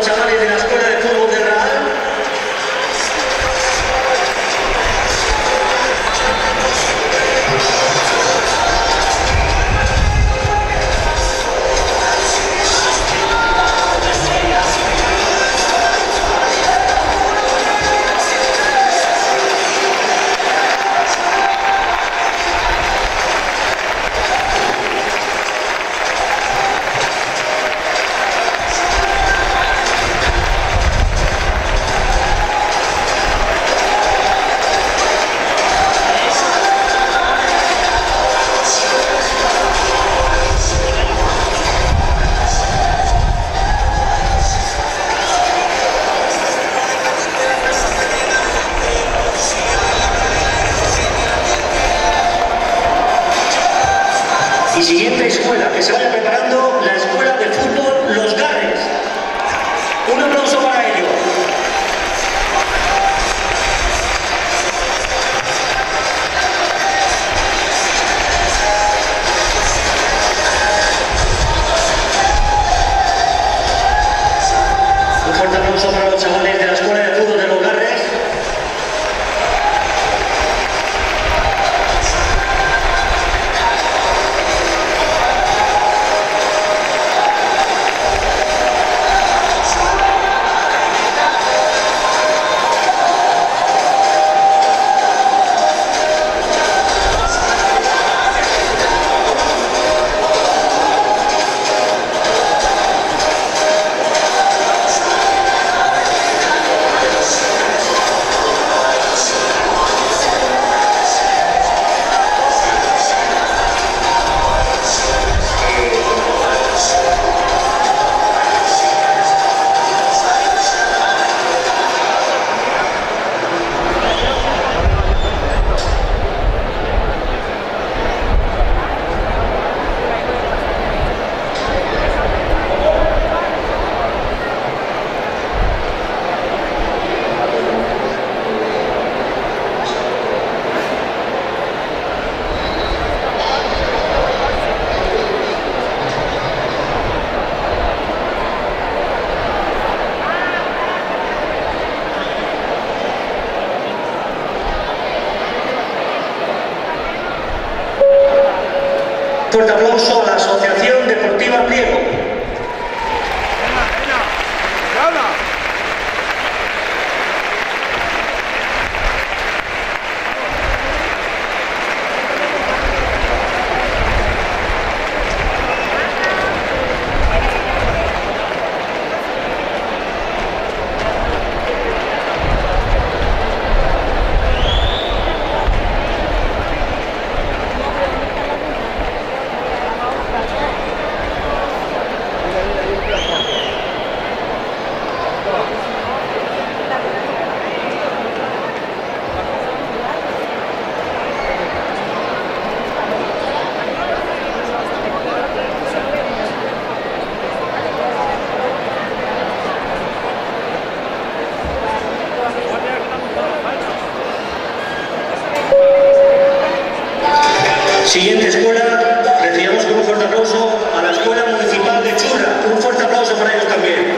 chavales de la Escuela de Fútbol de Real. Y siguiente escuela, que se vaya preparando la Escuela de Fútbol Los Garres. Un aplauso para ello. Un fuerte aplauso para los chavales de la Escuela de Fútbol de Los Garres. Fuerte aplauso a la Asociación Deportiva Pliego. Siguiente escuela, recibimos con un fuerte aplauso a la Escuela Municipal de Churra. Un fuerte aplauso para ellos también.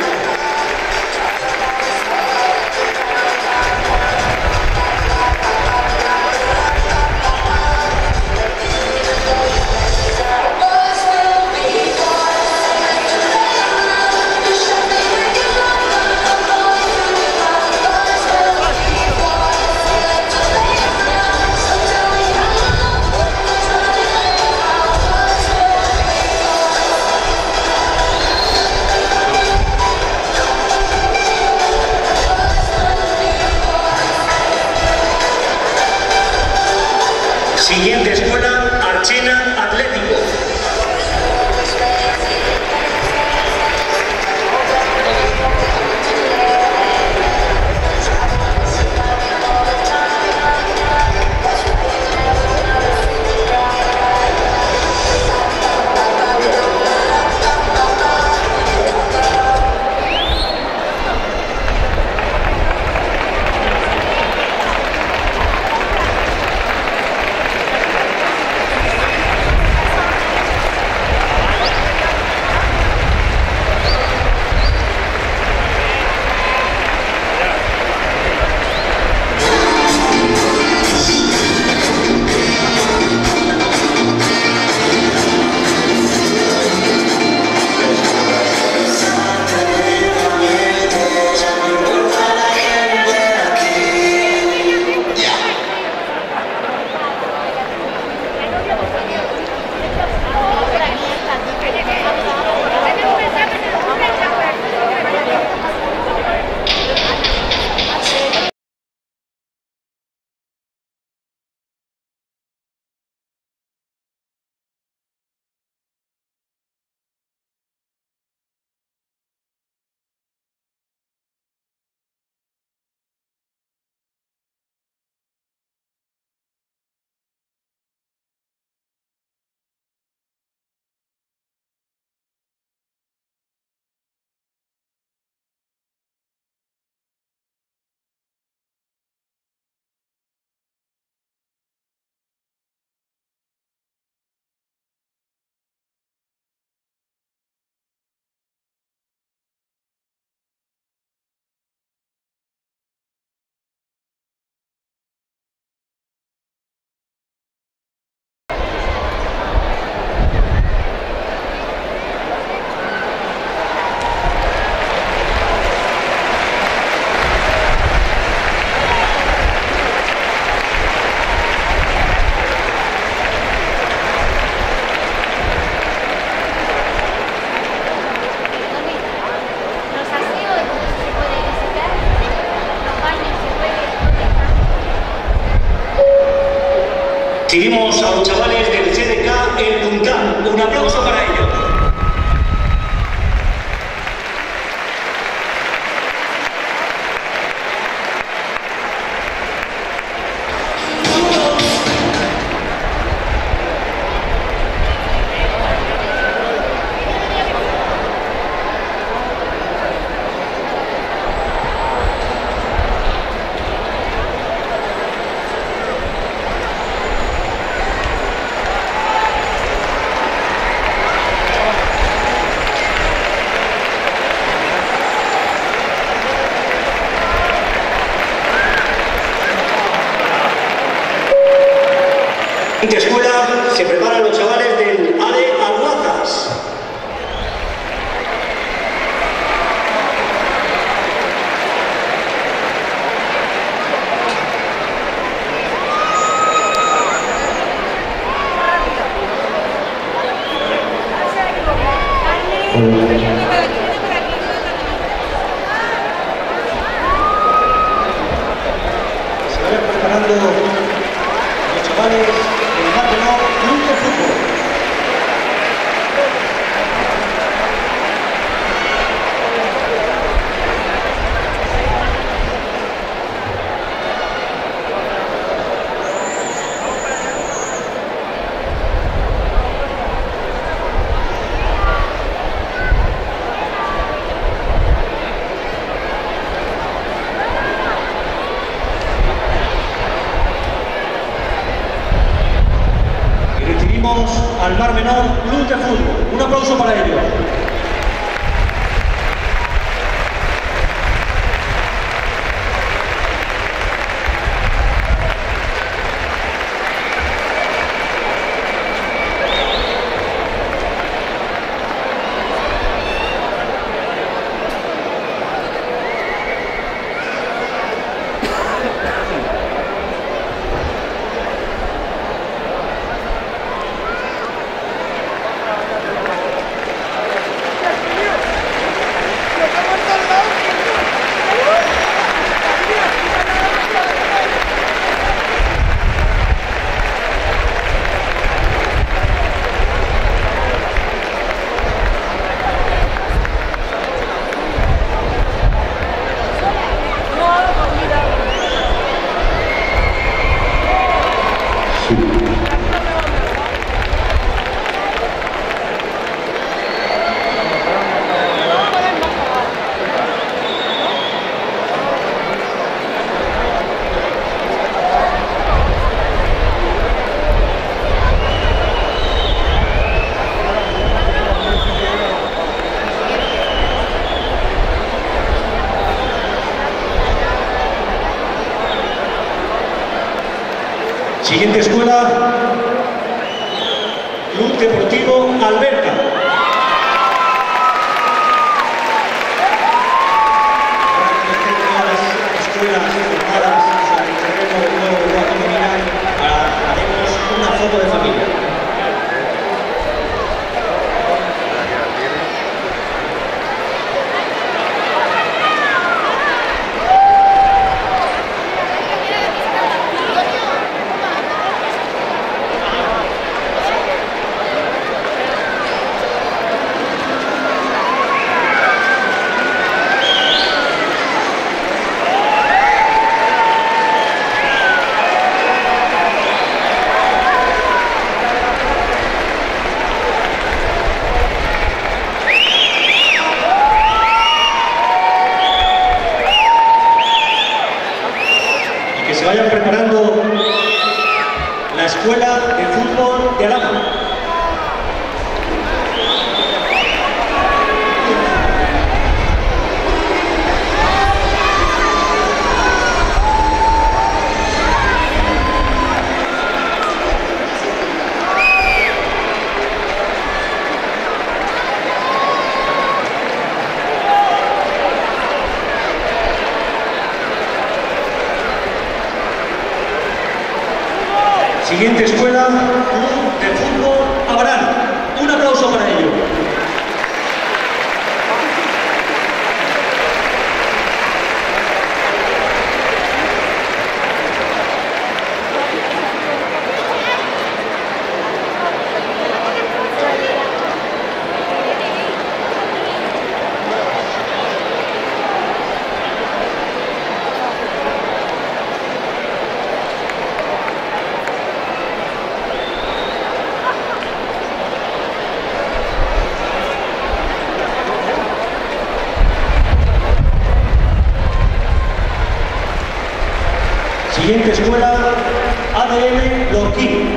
Seguimos a los chavales del CDK El Puntal. Un aplauso para ellos. En la escuela se preparan los chavales del ADE Alguazas. Se vayan preparando los chavales. Club de Fútbol. Al Mar Menor Club de Fútbol. Un aplauso para ellos. Siguiente escuela, Club Deportivo Alberca. Las escuelas formadas sobre el terreno del nuevo de Guatemala, haremos una foto de familia. Que se vayan preparando la escuela de fútbol de Alhama. Siguiente escuela, Club de Fútbol Abarán. Un aplauso para ello. Siguiente escuela, ADM Lorquín.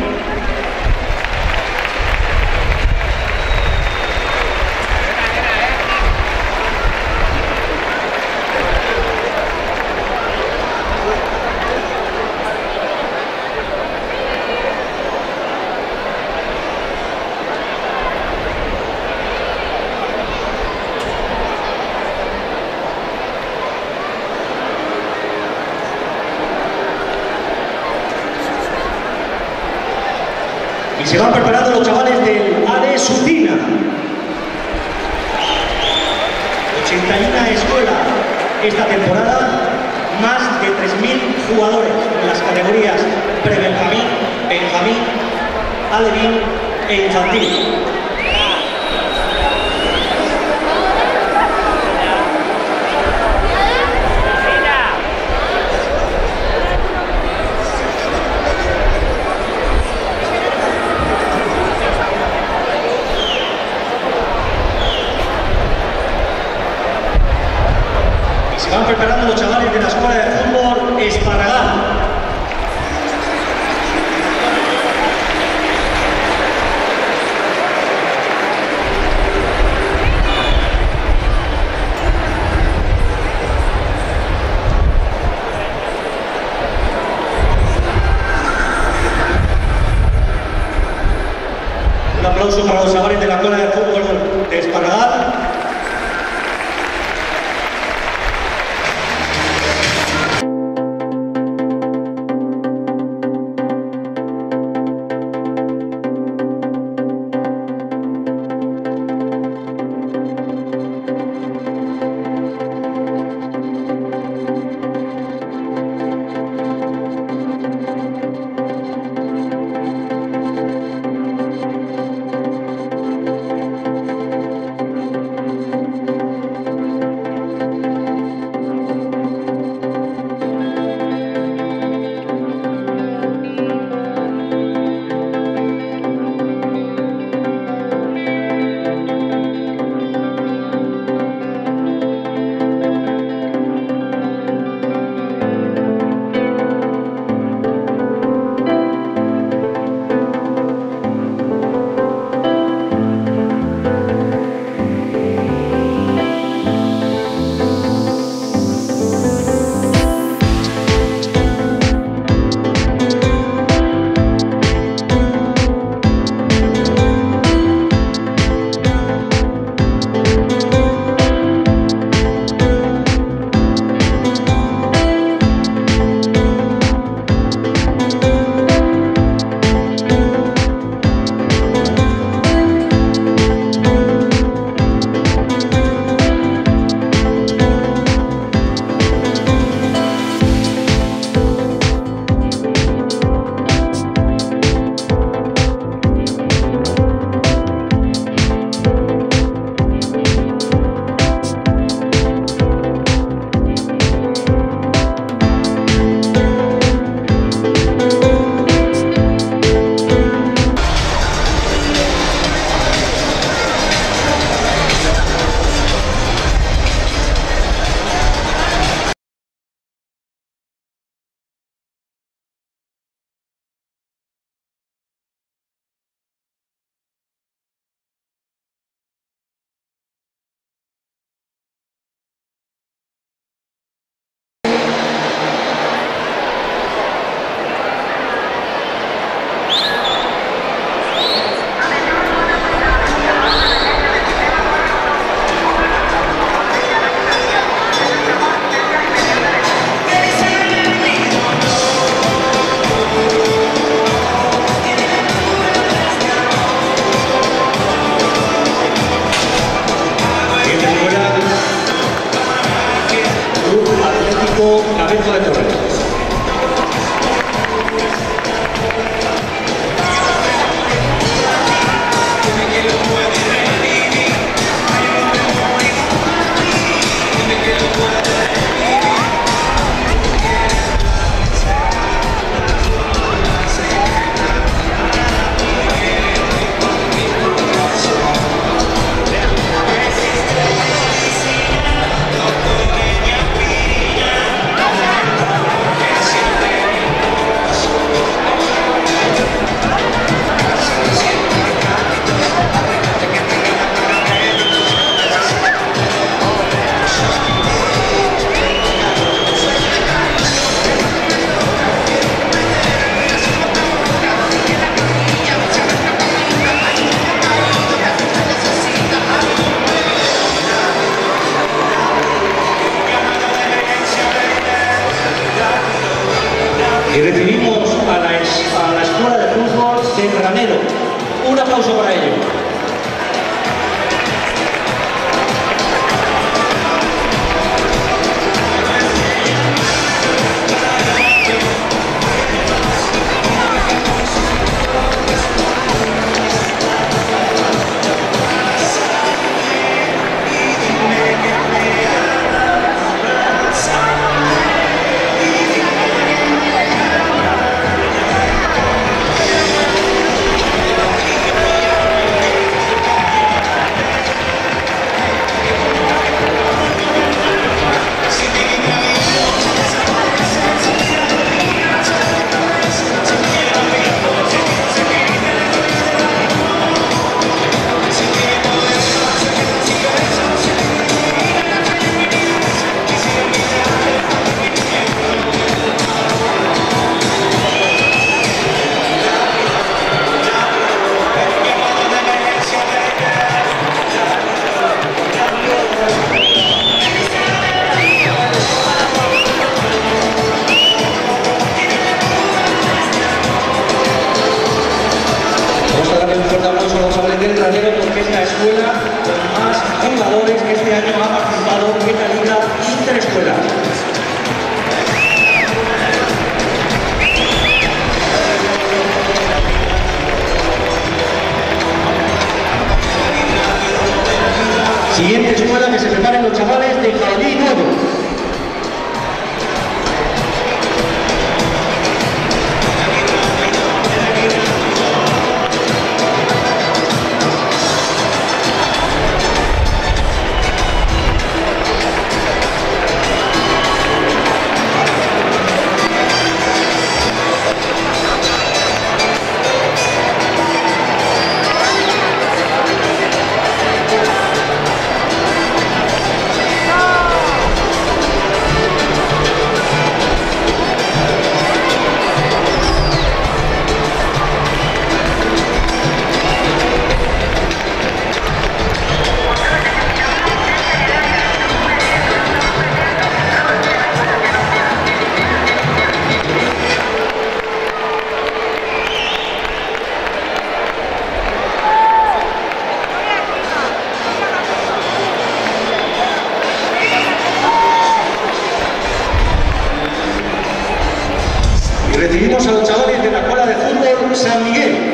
Y se van preparando los chavales del AD Sutina. 81 escuela esta temporada, más de 3.000 jugadores en las categorías pre-benjamín, benjamín, alevín e infantil. Van preparando los chavales de la escuela de fútbol Esparragal. Un aplauso para los chavales de la escuela de fútbol de Esparragal. Cabezo de Torres. Y recibimos a la Escuela de Fútbol de Granero. Un aplauso para ello. Porque es la escuela con más jugadores que este año ha participado en la Liga Interescuela. Siguiente escuela, que se preparen los chavales de Jabalí Nuevo. Recibimos a los chavales de la Escuela de Fútbol San Miguel.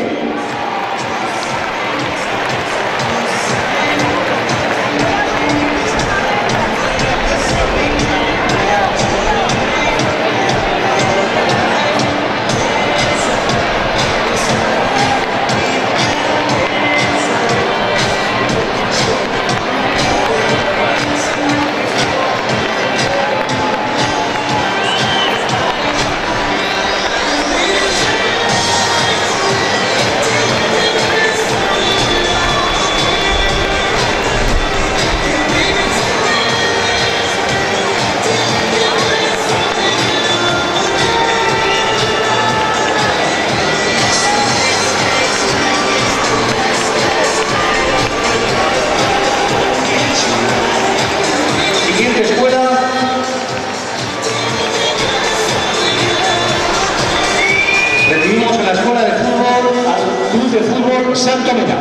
Recibimos a la Escuela de Fútbol, al Club de Fútbol Santo Mena.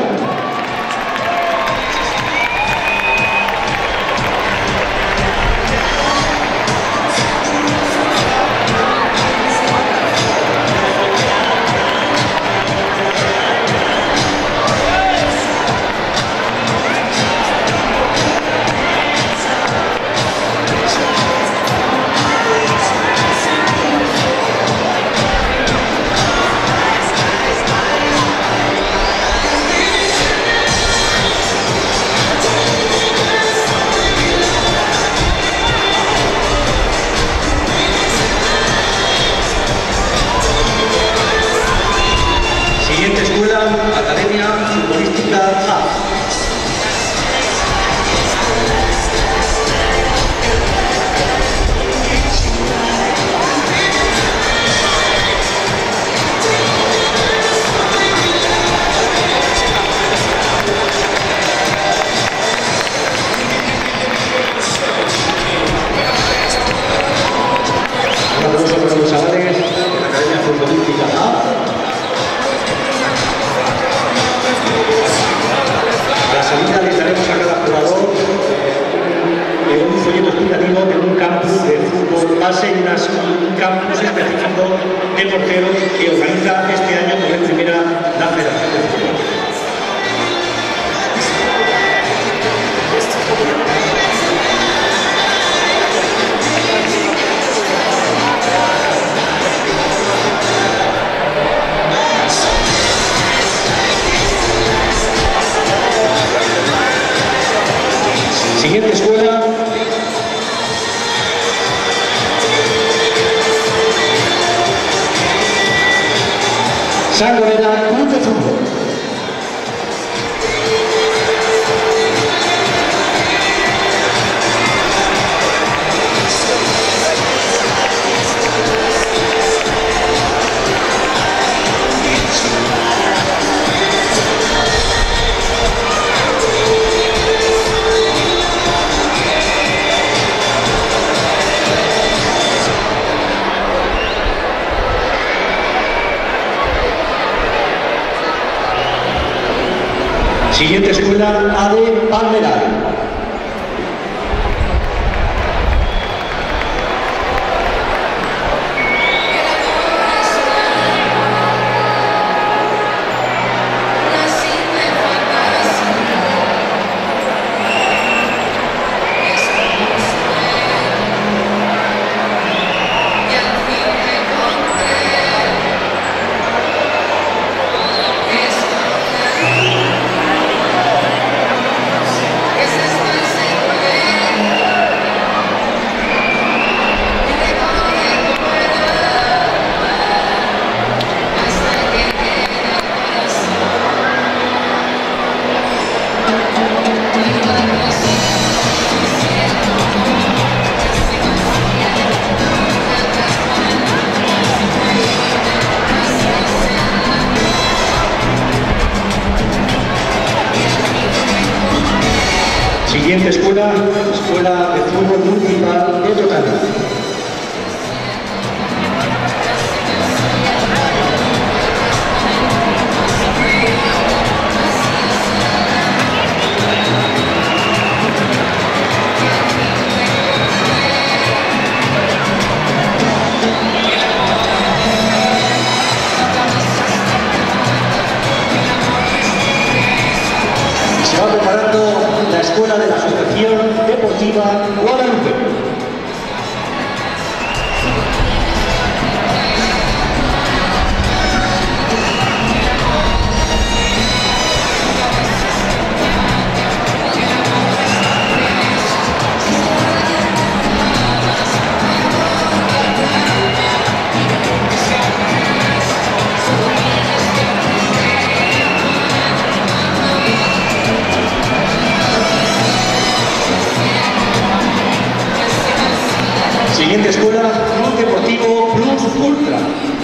base en un campus específico de porteros que organiza este año por vez primera la Federación de Fútbol. Siguiente escuela. Sangonera Club de Fútbol. Siguiente escuela, AD Palmeral. Siguiente escuela, Escuela de Fútbol Municipal de Tocana. Se va preparando la escuela de la Asociación Deportiva Guadalupe. Siguiente escuela, Club Deportivo Plus Ultra.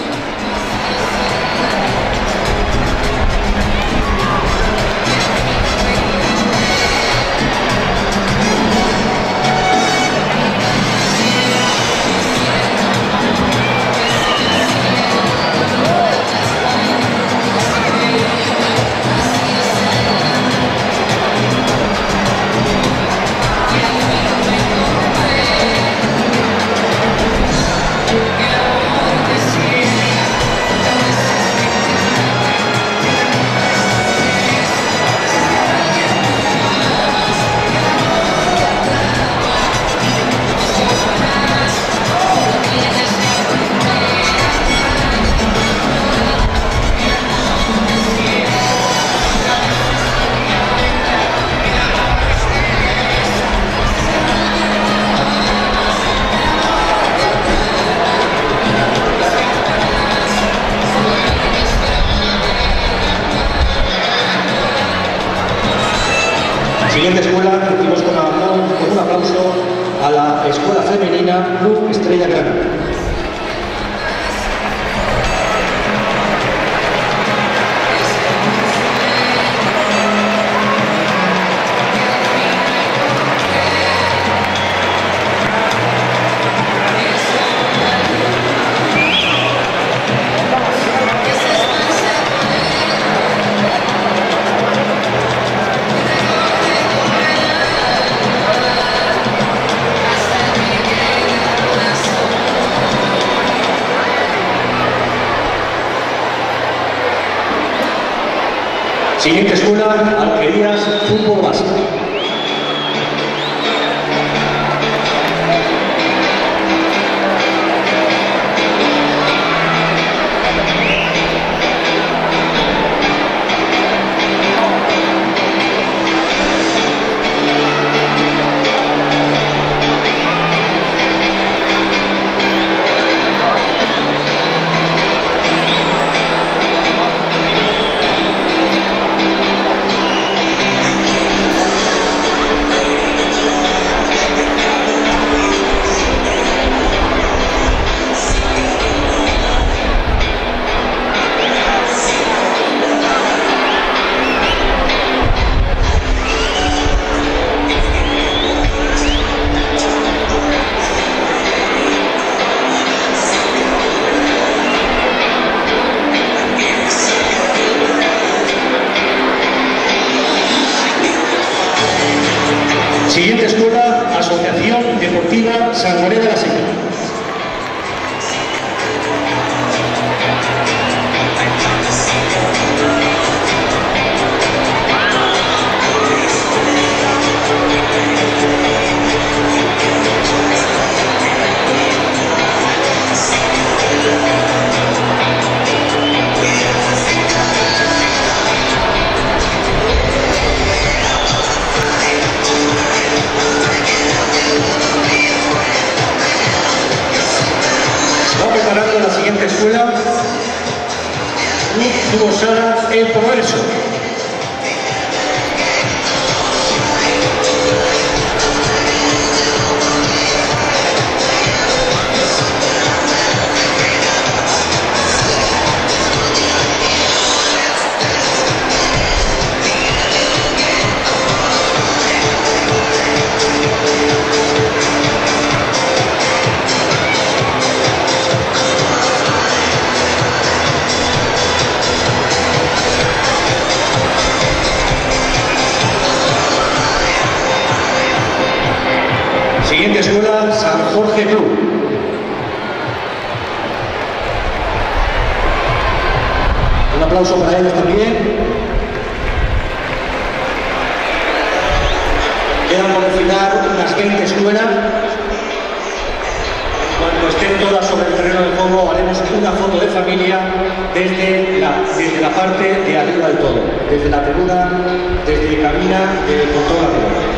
Siguiente escuela, recibimos con un aplauso a la Escuela Femenina Club Estrella Granada. Siguiente escuela, Alquerías, fútbol base. Siguiente escuela, Asociación Deportiva Sangonera de la Seca. Preparando la siguiente escuela, Club Sara El Progreso. Siguiente escuela, San Jorge Club. Un aplauso para ellos también. Quedan por final unas 20 escuelas. Cuando estén todas sobre el terreno de juego, haremos una foto de familia desde la parte de arriba del todo, desde la tribuna, desde cabina, con toda la tribuna.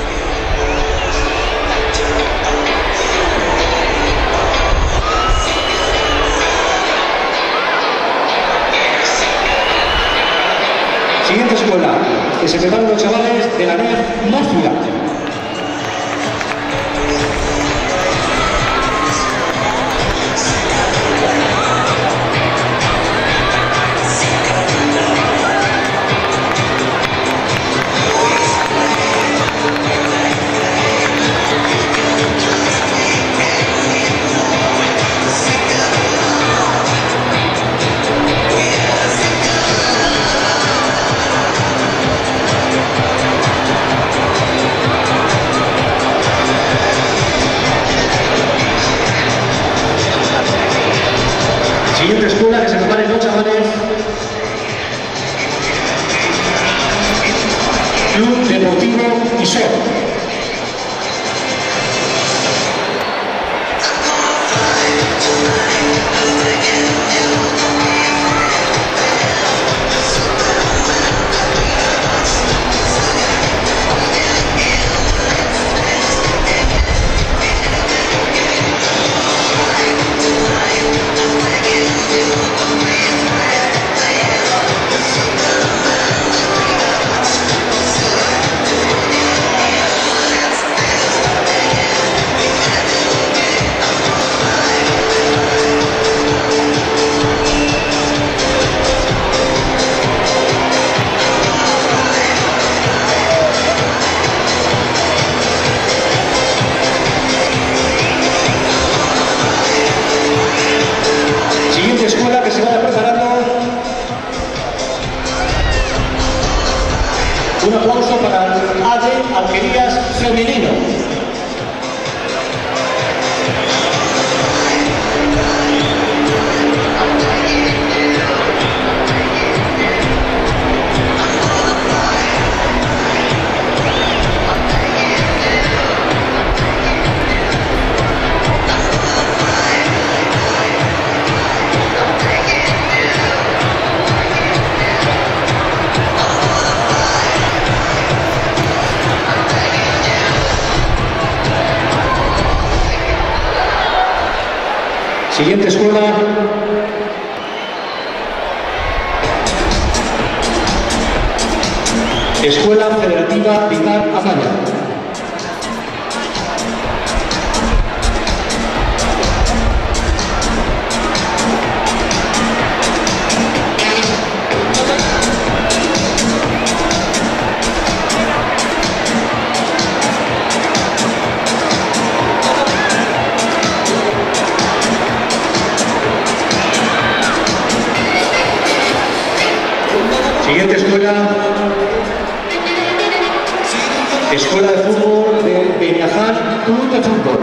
Siguiente escuela, que se preparan los chavales de la NEF Murcia. Siguiente escuela, que se preparen los chavales. Club Deportivo Isor. Escuela que se vaya preparando. Un aplauso para el ADE Alquerías femenino. Siguiente escuela. Escuela Federativa Pilar Amaya. Siguiente escuela. Escuela de Fútbol de Beniaján, Club de Fútbol.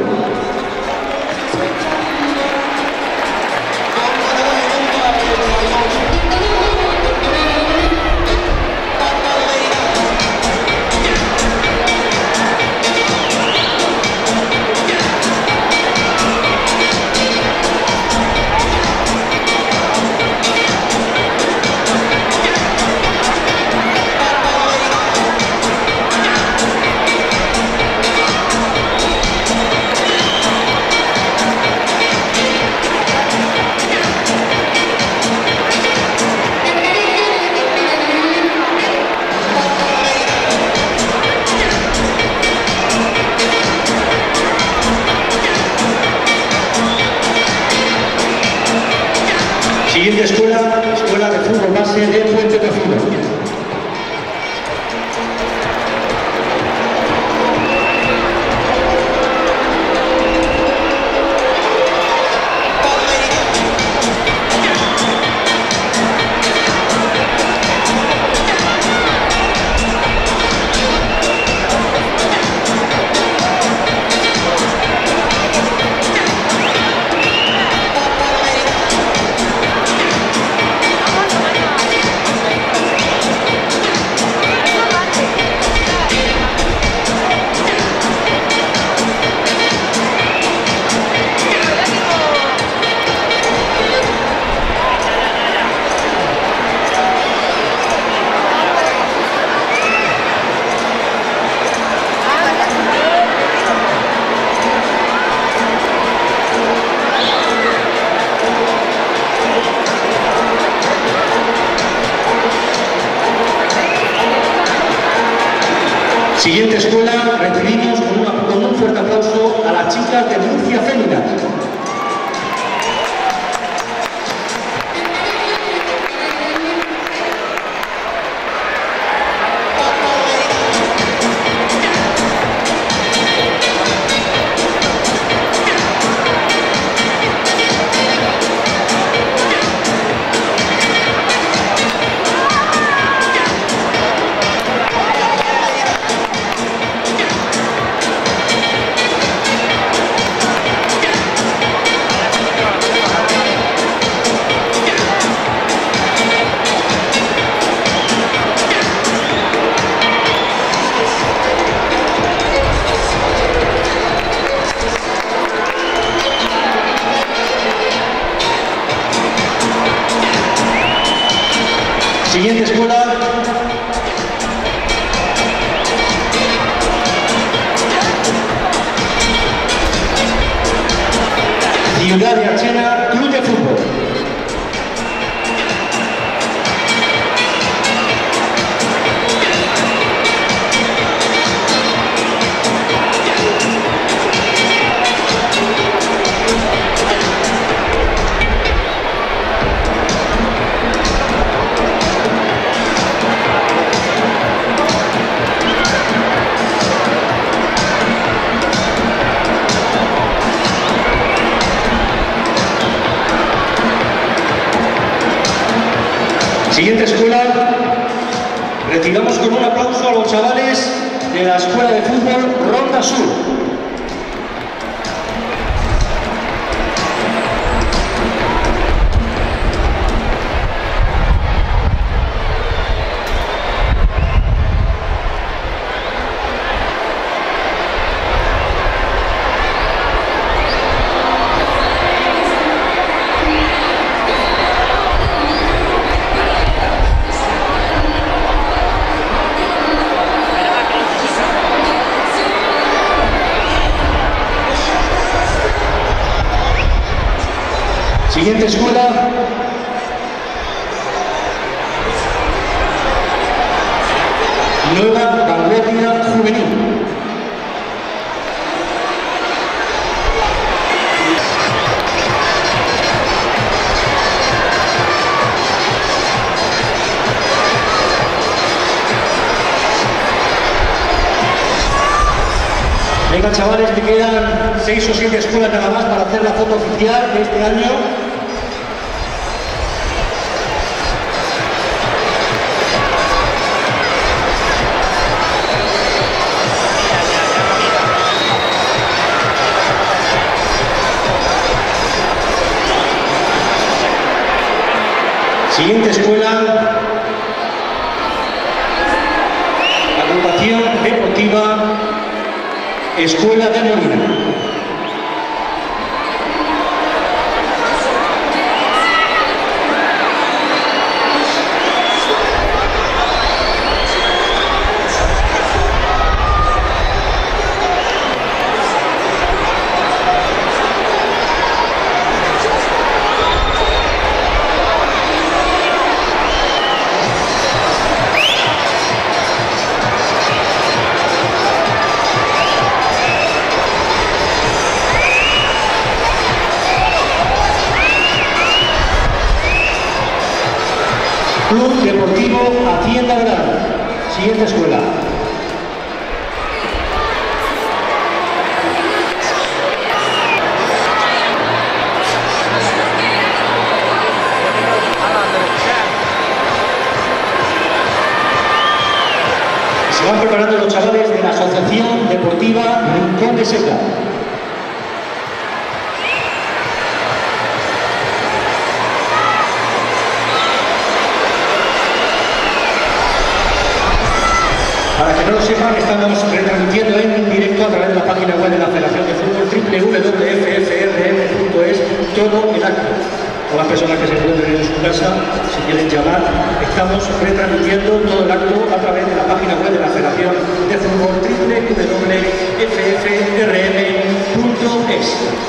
Siguiente escuela, Escuela de Fútbol Base de Puente Tocino. Siguiente escuela, recibimos con un fuerte aplauso a las chicas de Murcia Fémina. Siguiente escuela. Ciudad de Archena, Club de Fútbol. Siguiente escuela, retiramos con un aplauso a los chavales de la Escuela de Fútbol Ronda Sur. Siguiente escuela. Nueva Vanguardia Juvenil. Venga, chavales, que quedan 6 o 7 escuelas nada más para hacer la foto oficial de este año. Siguiente escuela, agrupación deportiva Escuela de Molina. Club Deportivo Hacienda Grande. Siguiente escuela. Se van preparando los chavales de la Asociación Deportiva Rincón de Seca. Para que no lo sepan, estamos retransmitiendo en directo a través de la página web de la Federación de Fútbol www.ffrm.es todo el acto. Todas las personas que se encuentren en su casa, si quieren llamar, estamos retransmitiendo todo el acto a través de la página web de la Federación de Fútbol www.ffrm.es.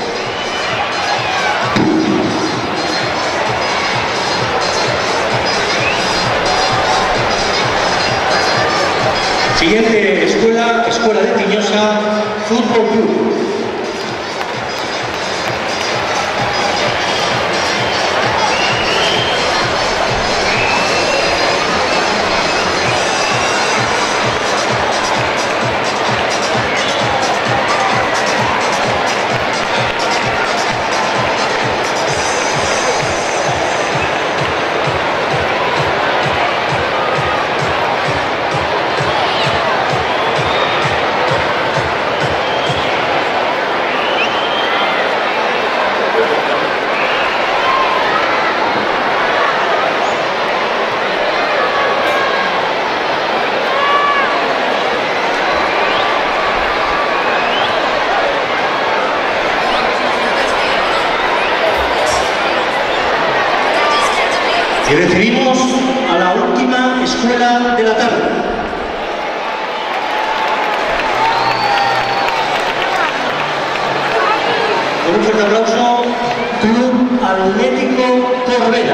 Siguiente escuela, Escuela de Tiñosa, Fútbol Club. Y recibimos a la última escuela de la tarde. Con un fuerte aplauso, Club Atlético Corbera.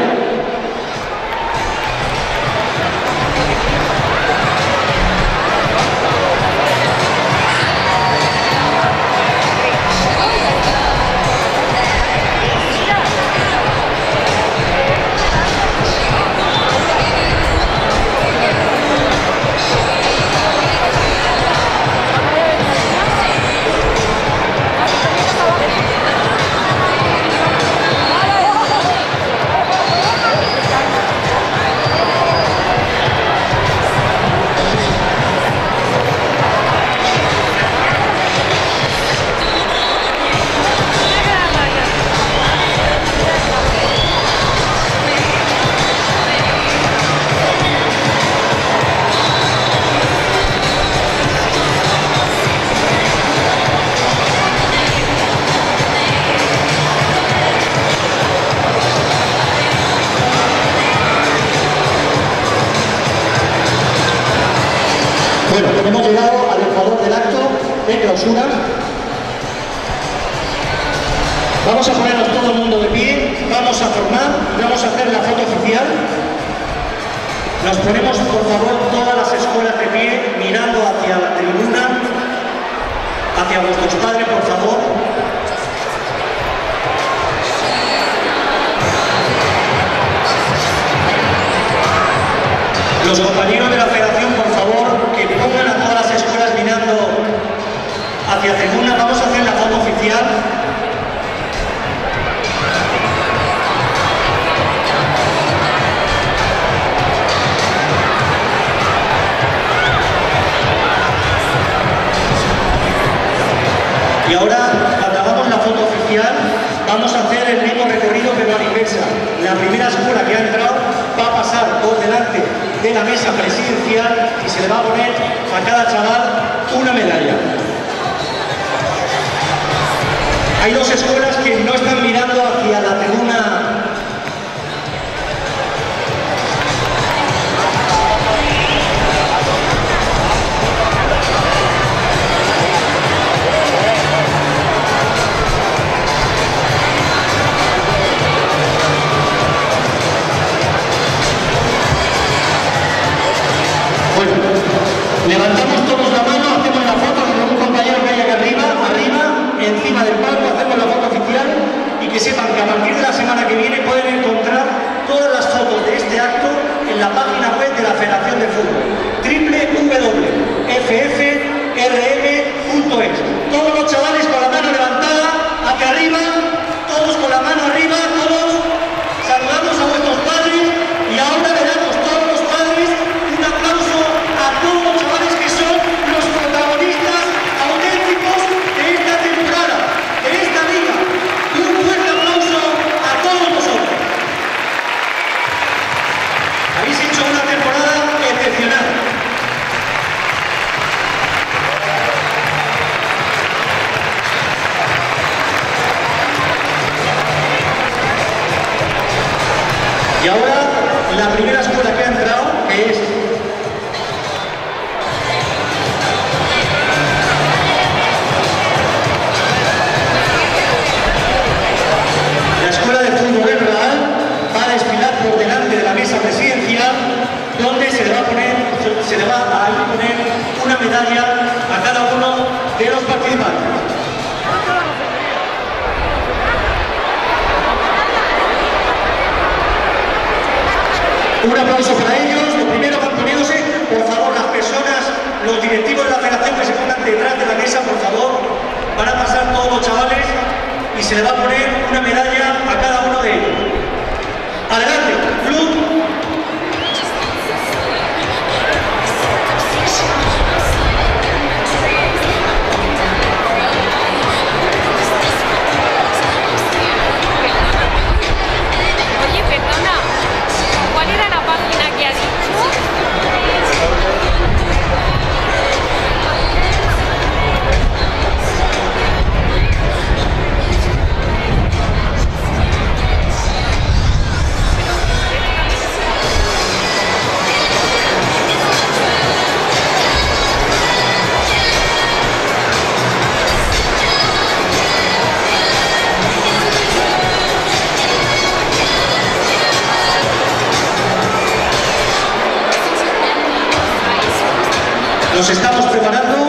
Bueno, hemos llegado al ecuador del acto de clausura. Vamos a ponernos todo el mundo de pie, vamos a formar, vamos a hacer la foto oficial. Nos ponemos, por favor, todas las escuelas de pie, mirando hacia la tribuna, hacia vuestros padres, por favor. Los compañeros de la federación, por favor, que pongan a todas las escuelas mirando hacia tribuna. Vamos a hacer la foto oficial. Y ahora, cuando hagamos la foto oficial, vamos a hacer el mismo recorrido pero a la inversa. La primera escuela que ha entrado va a pasar por delante de la mesa presidencial y se le va a poner a cada chaval una medalla. Hay dos escuelas que no están mirando hacia la tribuna. Levantamos todos la mano, hacemos la foto con un compañero que hay aquí arriba, encima del palco, hacemos la foto oficial y que sepan que a partir de la semana que viene pueden encontrar todas las fotos de este acto en la página web de la Federación de Fútbol, www.ffrm.es. Todos los chavales con la mano levantada, hacia arriba, todos con la mano arriba, todos saludamos a vuestros padres y ahora le damos todos los padres un aplauso a todos los chavales que son los protagonistas auténticos de esta temporada, de esta liga. Un fuerte aplauso a todos vosotros. Habéis hecho una temporada excepcional. Y ahora la primera escuela que ha entrado, que es la Escuela de Fútbol del Real, va a desfilar por delante de la mesa presidencial, donde se le va a poner una medalla a cada uno de los participantes. Un aplauso para ellos. Lo primero van poniéndose, por favor, las personas, los directivos de la federación que se pongan detrás de la mesa, por favor. Van a pasar todos los chavales y se le va a poner una medalla a cada uno de ellos. Adelante, club. Oye, perdona, ¿cuál era la página que has dicho? Nos estamos preparando.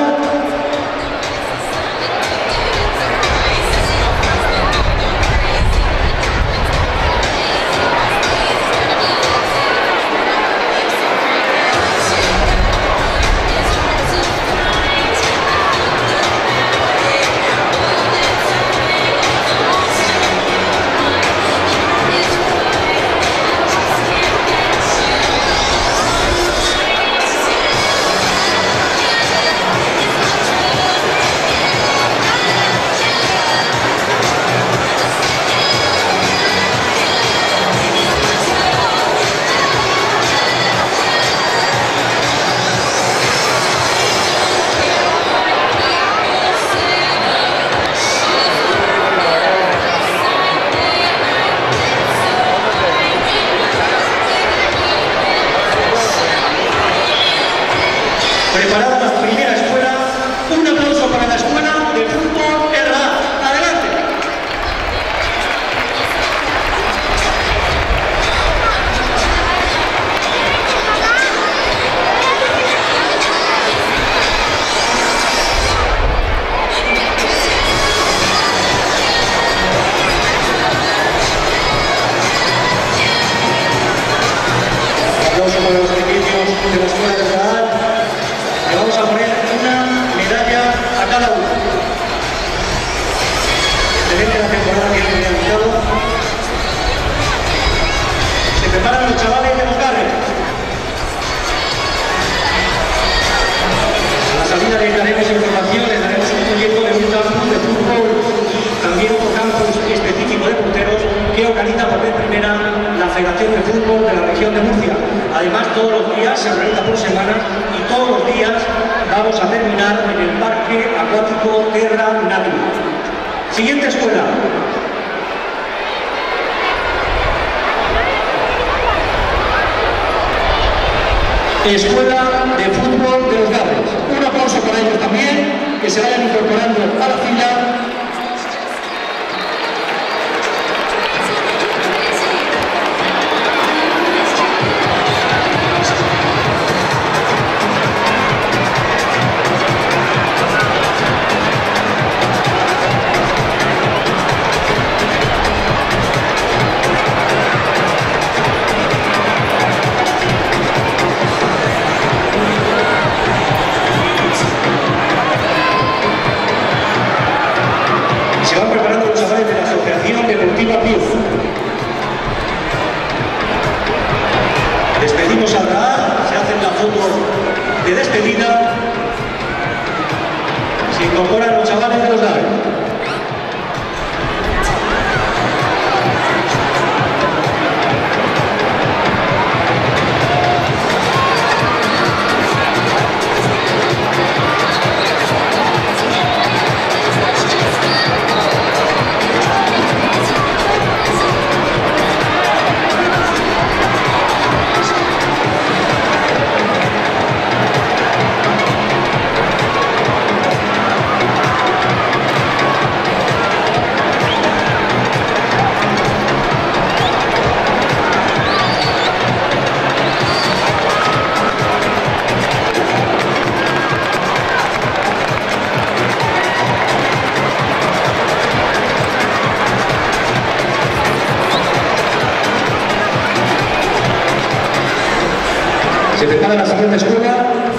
campus específico de porteros que organiza por vez primera la Federación de Fútbol de la región de Murcia. Además, todos los días se organiza por semana y todos los días vamos a terminar en el Parque Acuático Terra Navi. Siguiente escuela. Escuela de Fútbol de los Gabres. Un aplauso para ellos también, que se vayan incorporando a la fila. Despedimos a Abraham, se hace la foto de despedida, se incorporan los chavales de los Gabres. Se prepara la siguiente escuela.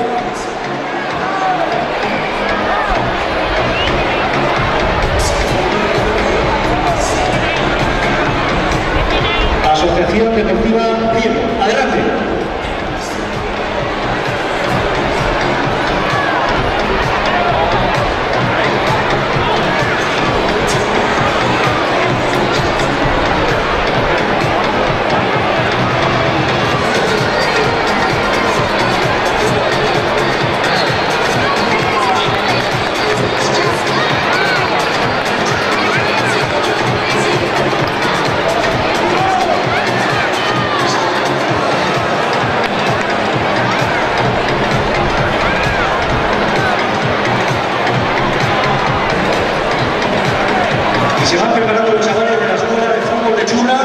Asociación Deportiva Diego. Adelante. Se van preparando los chavales de la Escuela de Fútbol de Chula.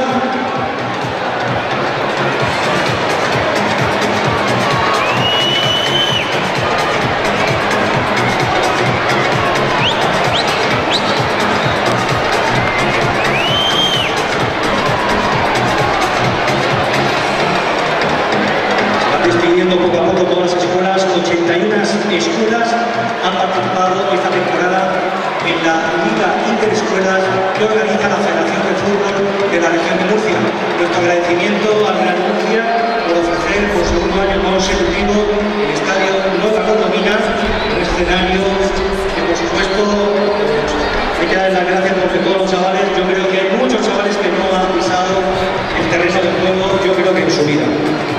Van despidiendo poco a poco todas las escuelas. 81 escuelas han participado esta temporada en la Liga Interescuelas que organiza la Federación de Fútbol de la región de Murcia. Nuestro agradecimiento a Real Murcia por ofrecer por segundo año consecutivo el Estadio Nueva Condomina, un escenario que por supuesto hay que dar las gracias porque todos los chavales, yo creo que hay muchos chavales que no han pisado el terreno de juego, yo creo que en su vida.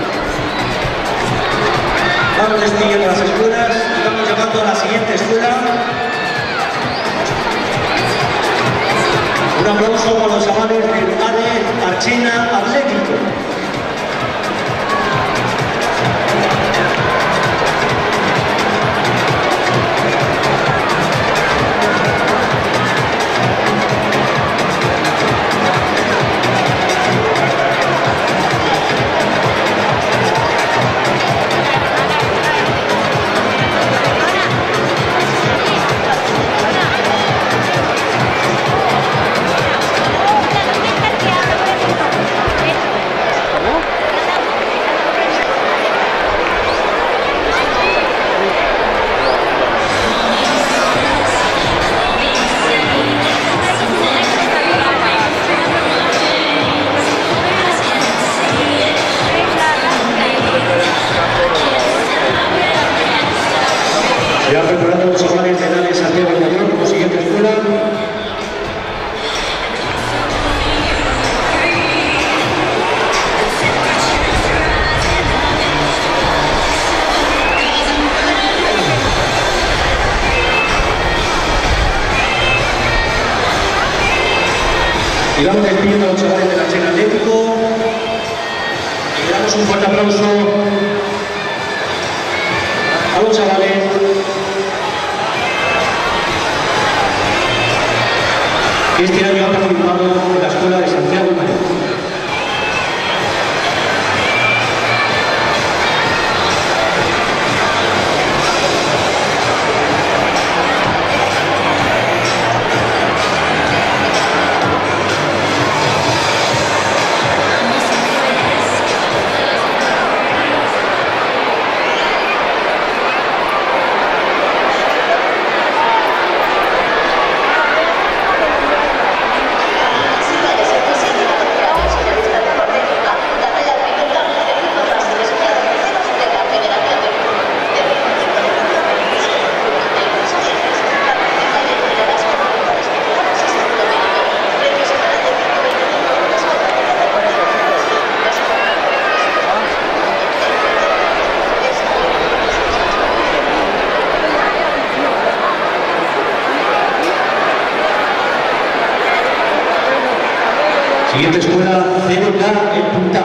Vamos despidiendo las escuelas y vamos llamando a la siguiente escuela. Un aplauso para los chavales del ADE Archena Atlético. Y vamos despidiendo a los chavales del Elche Atlético. Y le damos un fuerte aplauso a los chavales que este año han participado en la Escuela de Santiago de Mayor. Siguiente escuela, 0K en Punta.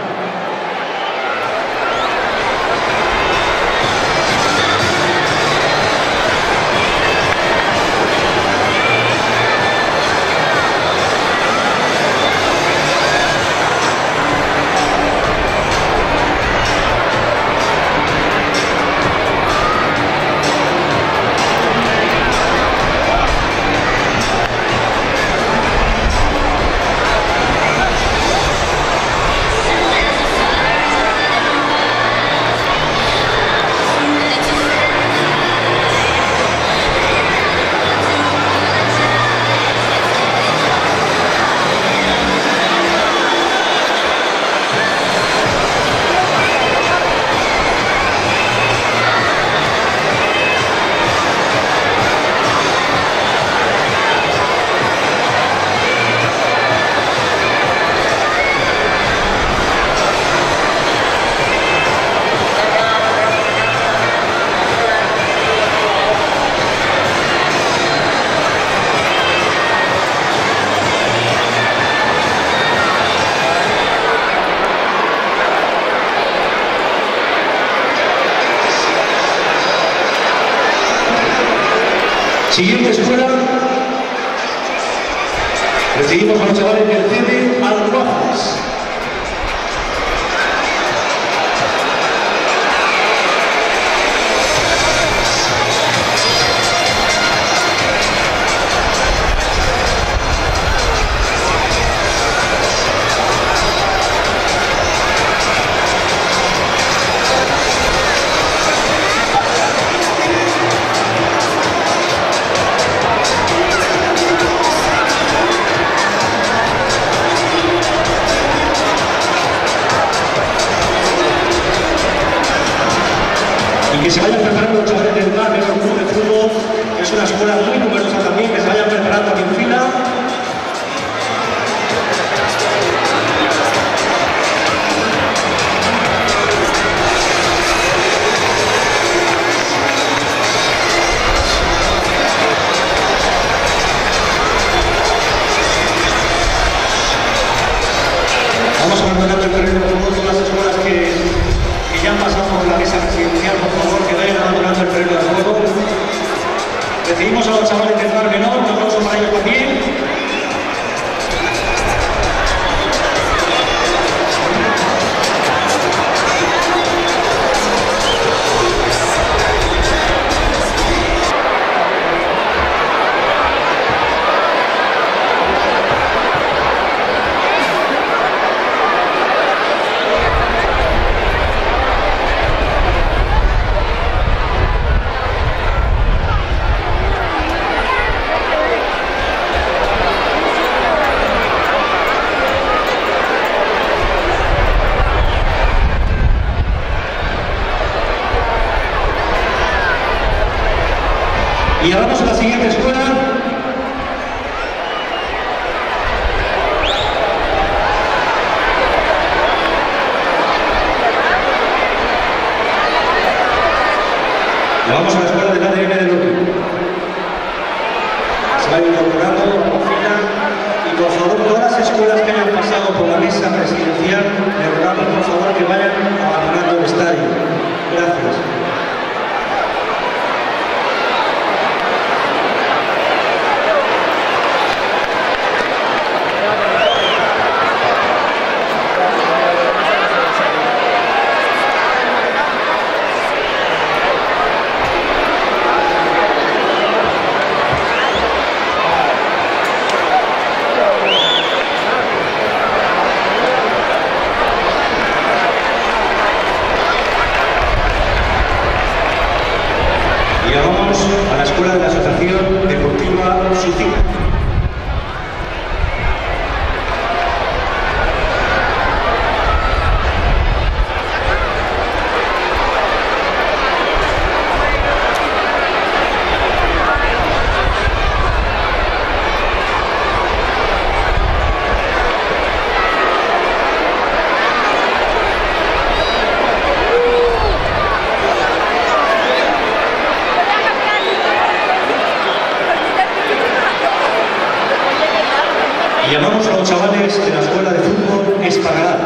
Siguiente escuela, recibimos a los chavales del CD Alguaces. Y que se vayan preparando los chavales del bar, que es un club de fútbol, que es una escuela muy numerosa también, que se vayan preparando aquí en fila. Vamos abandonando el terreno de fútbol, todas las escuelas que ya han pasado por la mesa presidencial, por favor, que vayan abandonando el terreno de juego. Recibimos a los chavales del bar menor, un aplauso para ellos también. Y ahora vamos a la siguiente escuela. Y vamos a la escuela de ADN del Norte. Se va incorporando a la fila y por favor todas Y llamamos a los chavales de la Escuela de Fútbol Espagará.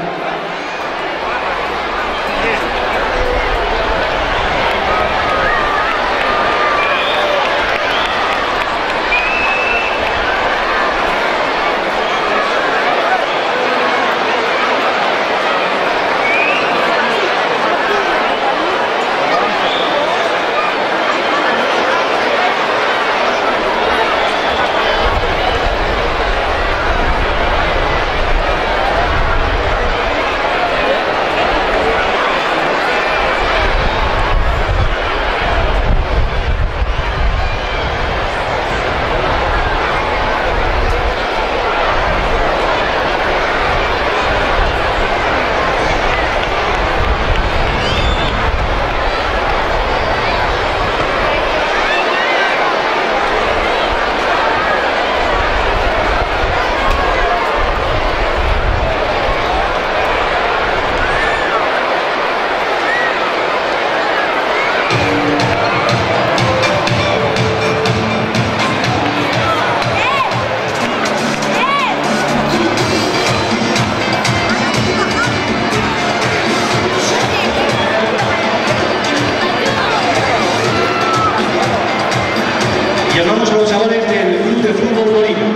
Llamamos a los chavales del Club de Fútbol Bolívar.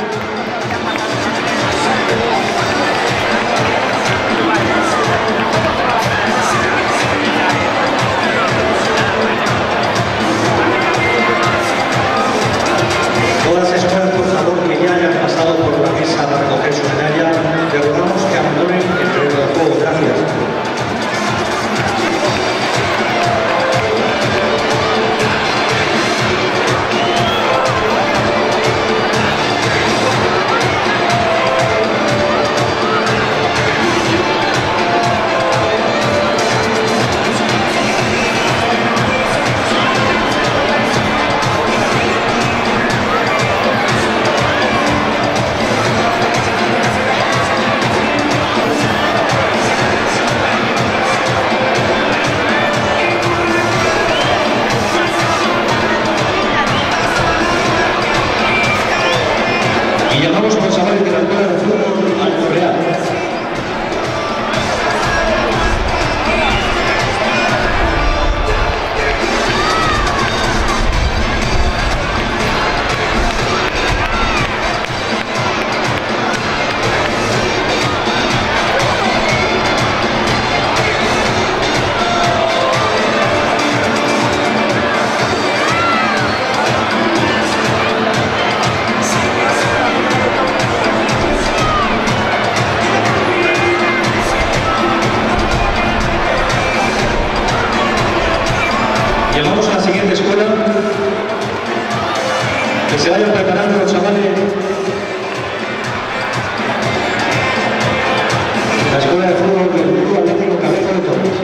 Todas las escuelas, por favor, que ya hayan pasado por la mesa para recoger su medalla, les rogamos que abandonen el terreno de juego. Gracias. Y llamamos a los chavales de la Escuela de Fútbol Alto Real. Llamamos a la siguiente escuela, que se vayan preparando los chavales de la Escuela de Fútbol del Club Atlético Cabeza de Torres.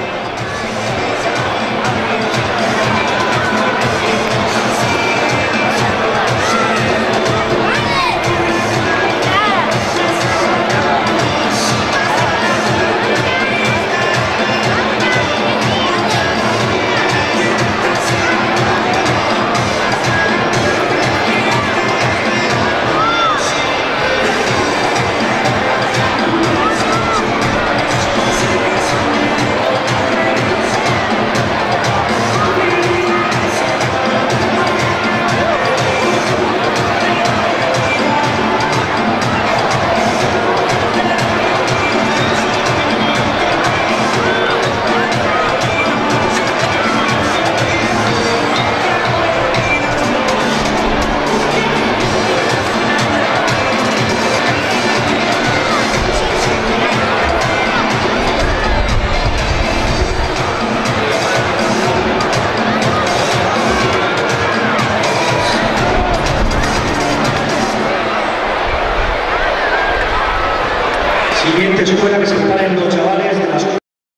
Siguiente escuela, que se preparen los chavales de la escuela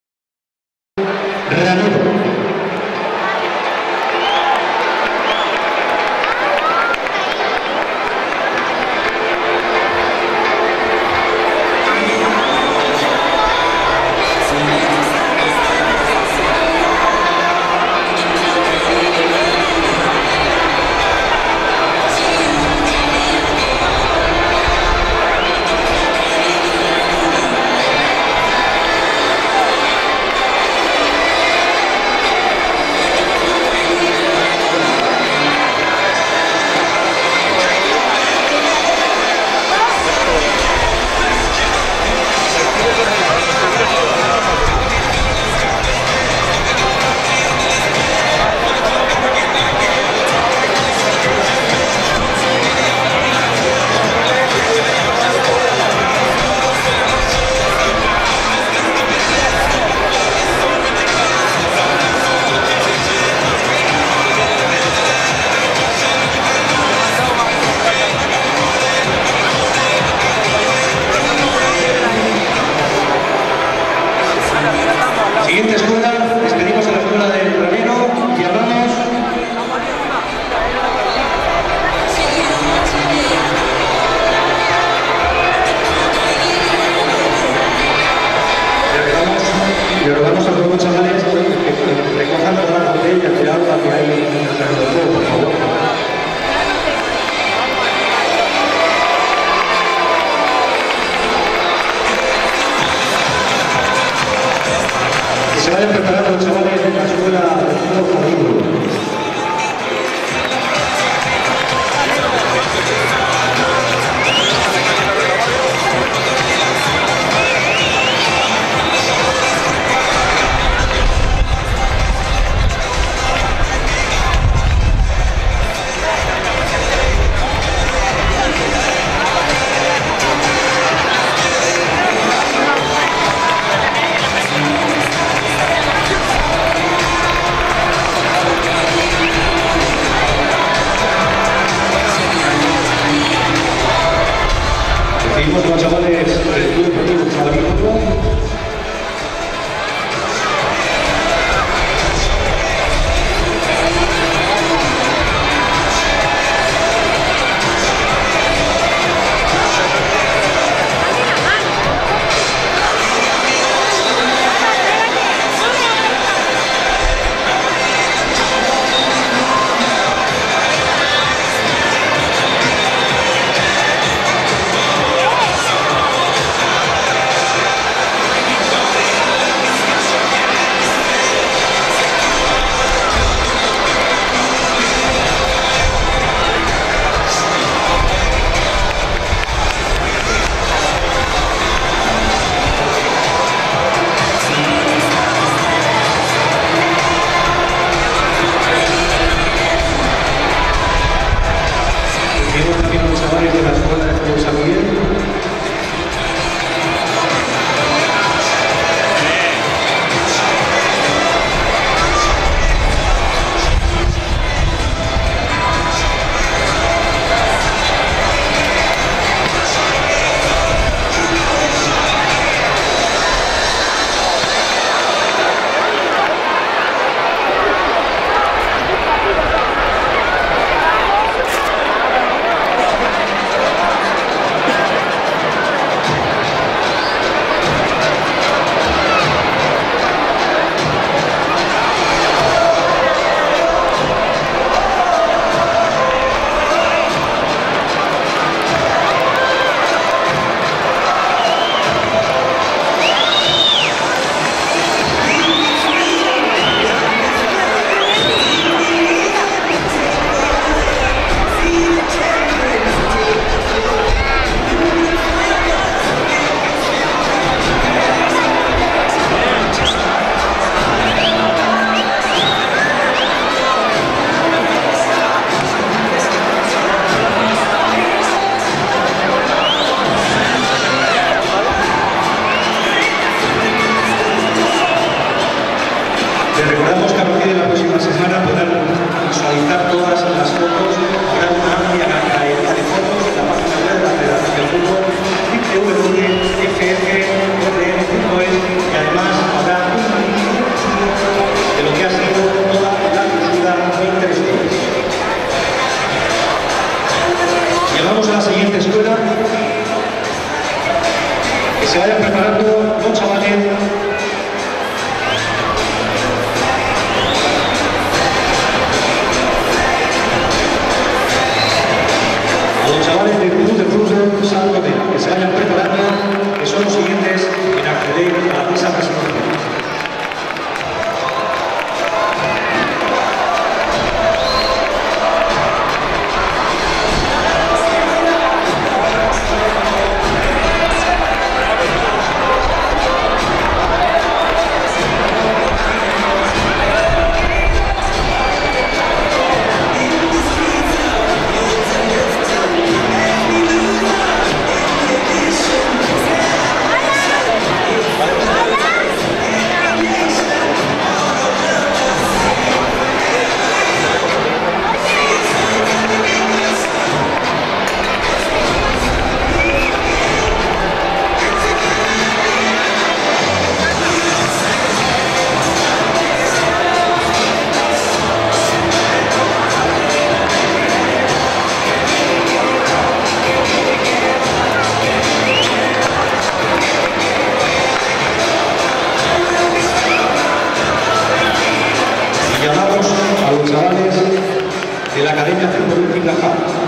Ranero. Seguimos con los chavales del Club Deportivo Chavalí. Les recordamos que a partir de la próxima semana podrán visualizar todas las fotos, habrá una amplia galería de fotos en la página web de la Federación del Fútbol, www.ffrn.es, y además habrá un anuncio de lo que ha sido toda la clausura 2023. Llegamos a la siguiente escuela. Que se vayan preparando los chavales. Los chavales del Club de Fútbol Salto de que se vayan preparando, que son los siguientes en acceder a esa presentación. A los chavales de la Academia Futbolística JAP.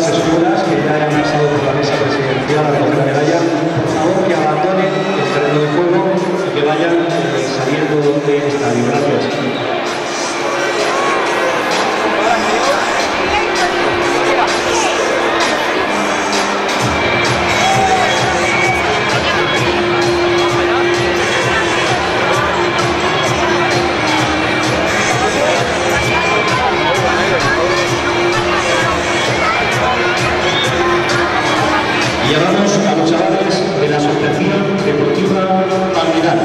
las escuelas que ya han pasado por la mesa presidencial a recoger la medalla, por favor que abandonen el terreno de juego y que vayan saliendo del estadio. Gracias. Y llamamos a los chavales de la Asociación Deportiva Palmiral.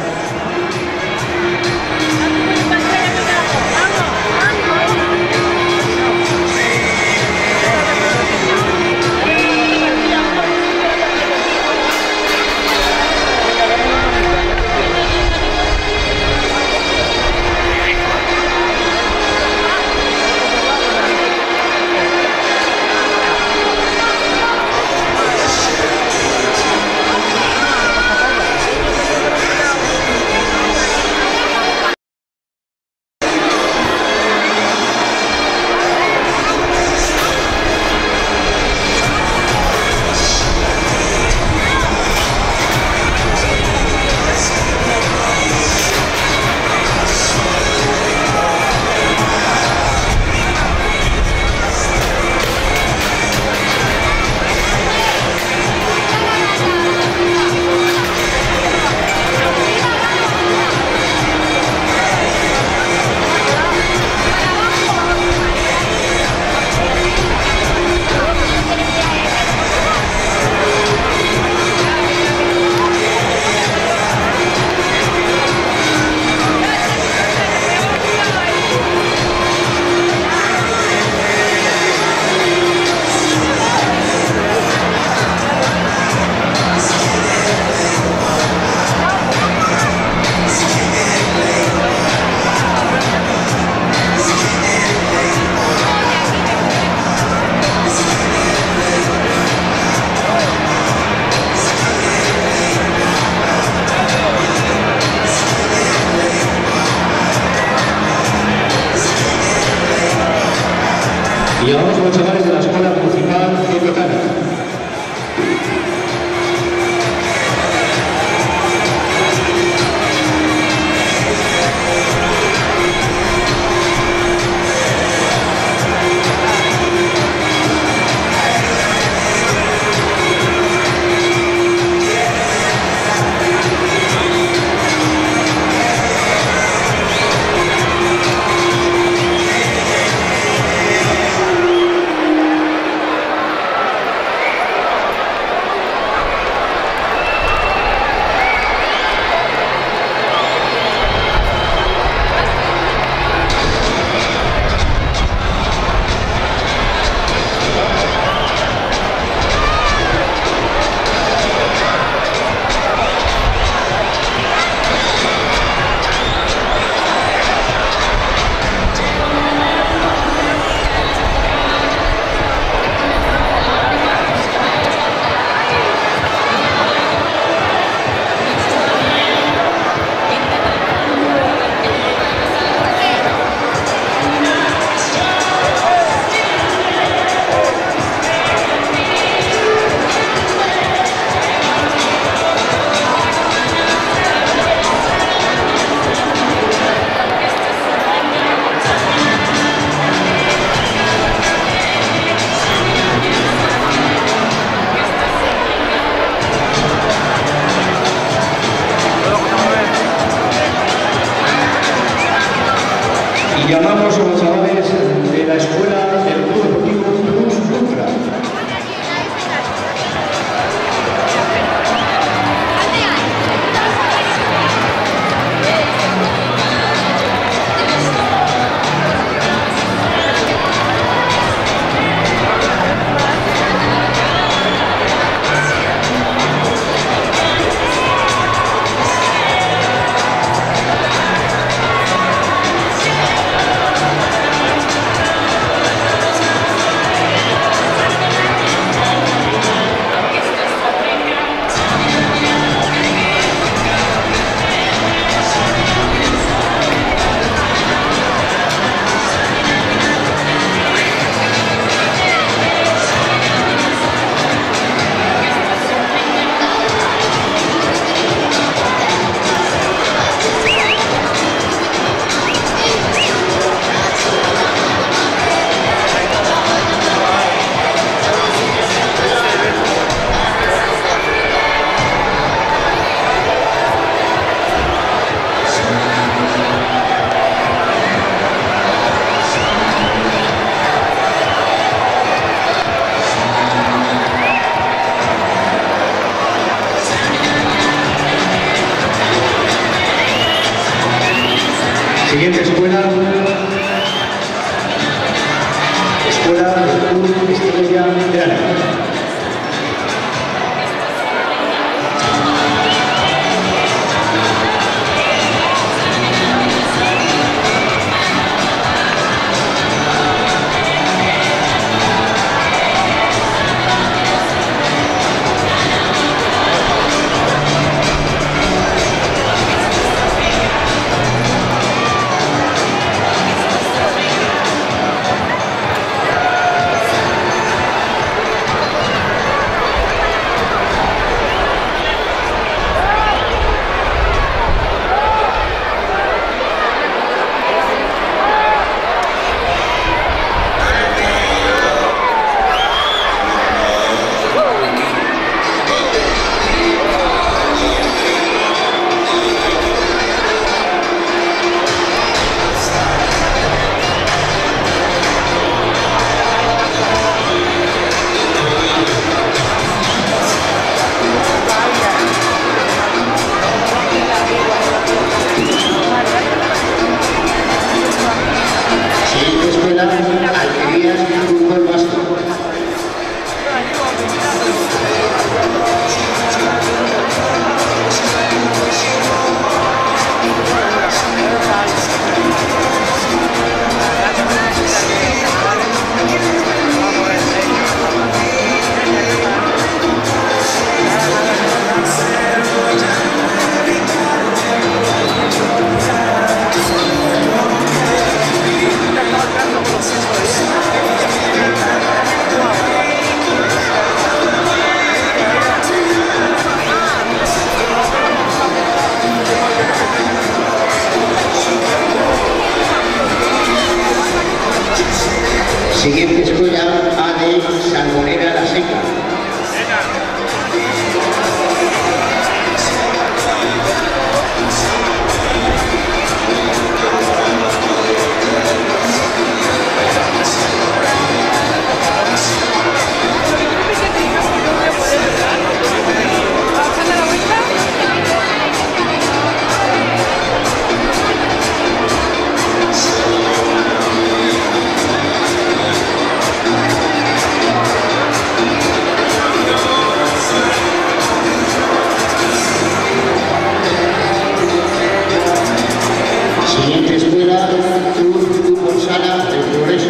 Y llamamos a los chavales de la Escuela Municipal de Cocana. Y llamamos a los chavales de la Escuela del Club Deportivo Cruz Lucra. escuela del Club Estrella de Ánimo. Siguiente escuela A de Salmonera La Seca. Siguiente escuela, Fútbol Sala del Progreso.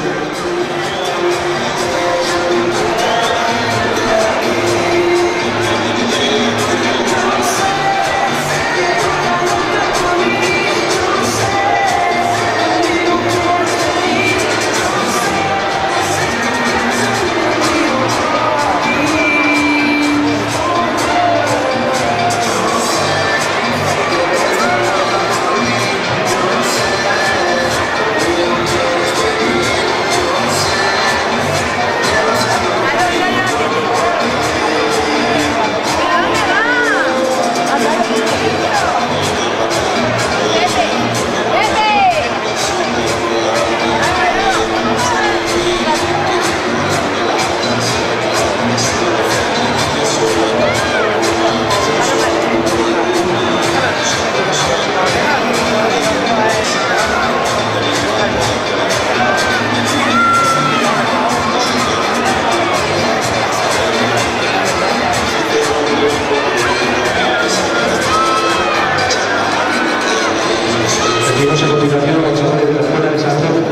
Seguimos a continuación con los chavales de la escuela de San Antonio.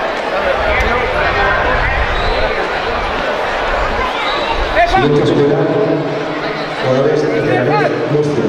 Siguiente escuela. Murcia.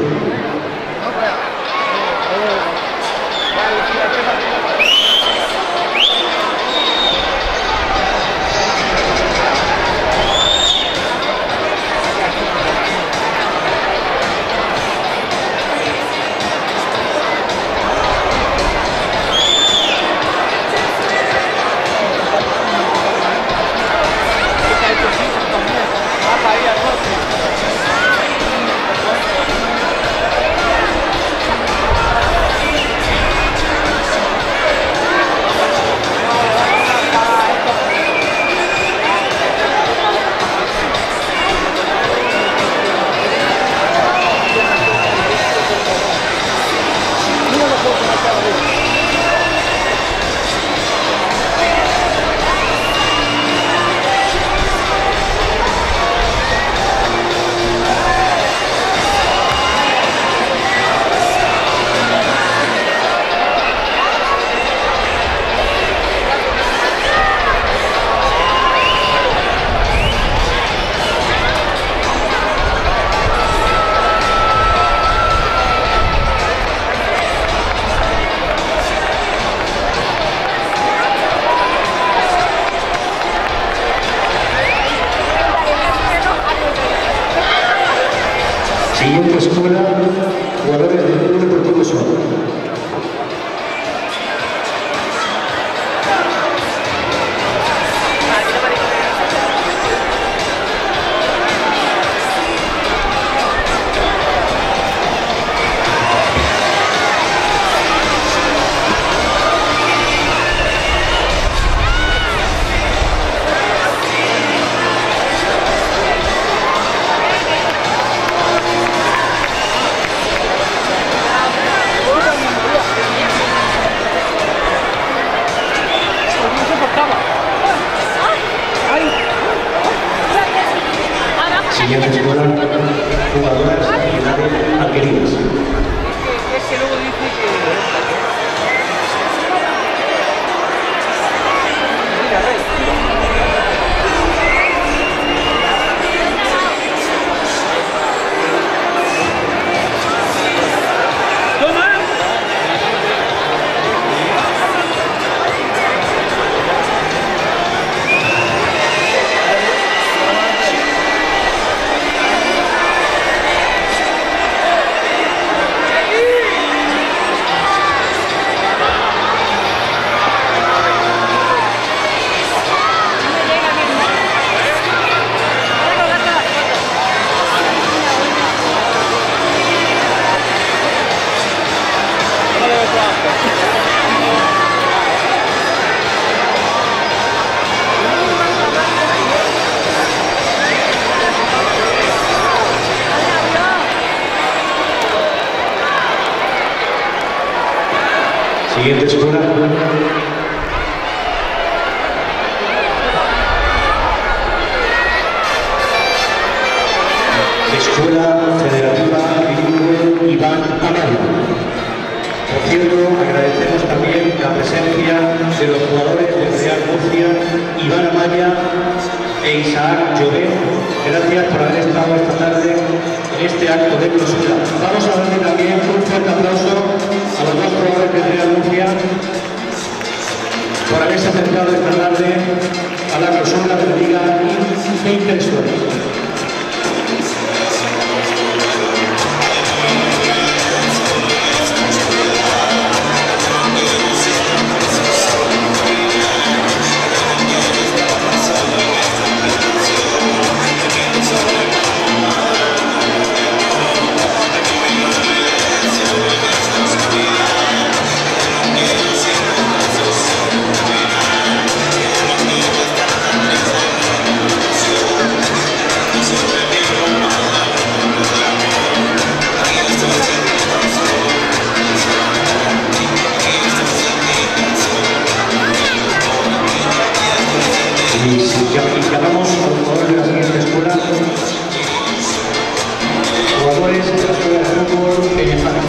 Siguiente escuela, jugadores del Club Deportivo Sol. Siguiente escuela, jugadoras de Alquerías. Es que luego dice que... Mira, Siguiente escuela. Escuela Federativa Bilingüe Iván Amaya. Por cierto, agradecemos también la presencia de los jugadores del Real Murcia, Iván Amaya e Isaac Llobé. Gracias por haber estado esta tarde en este acto de clausura. Vamos a darle también un fuerte aplauso a los dos jugadores del Real Murcia por haberse acercado esta tarde a la clausura de la Liga Interescolares. Y llamamos a los jugadores de la siguiente escuela, jugadores de la escuela de fútbol Peñafana.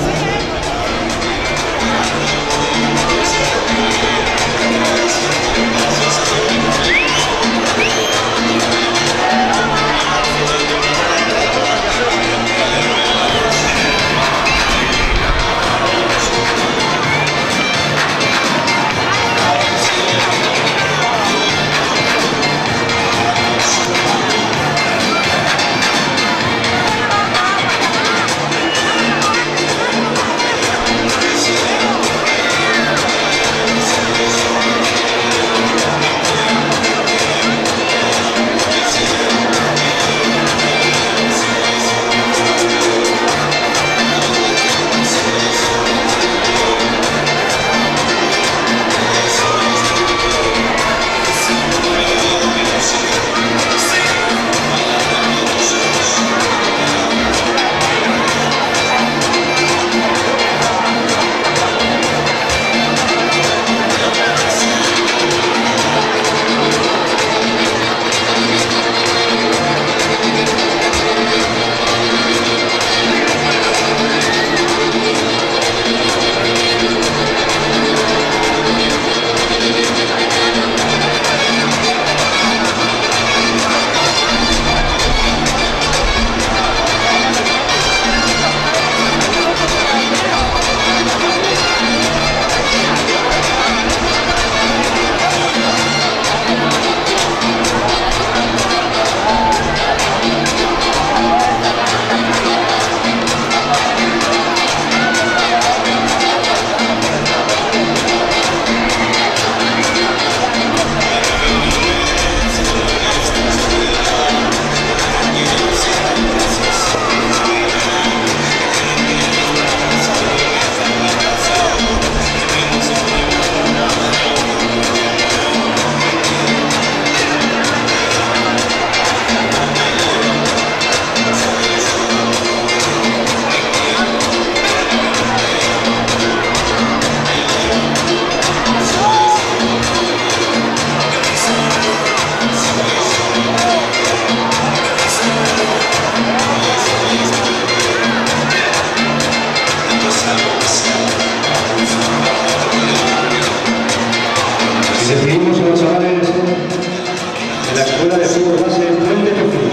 la Escuela de Fútbol Base Puente Tocino.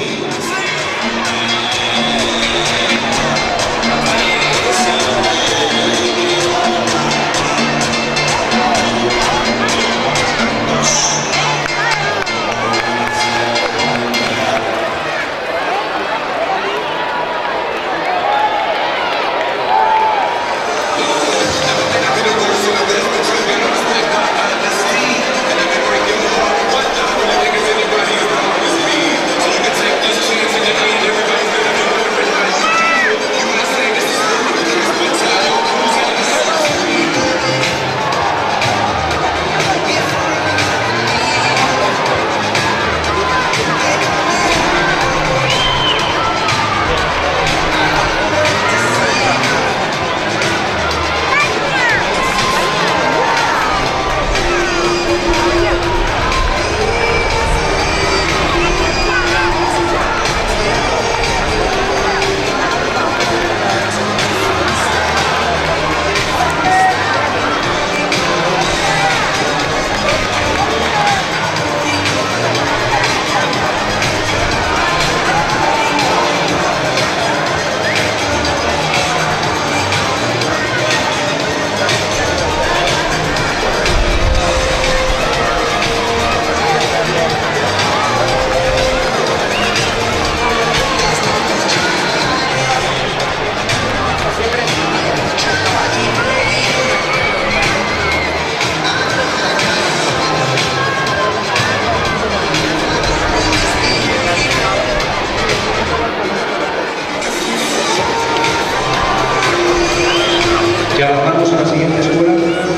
Ya vamos a la siguiente escuela.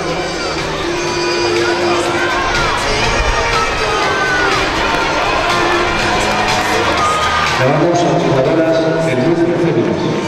Llamamos a jugadoras del grupo femenino.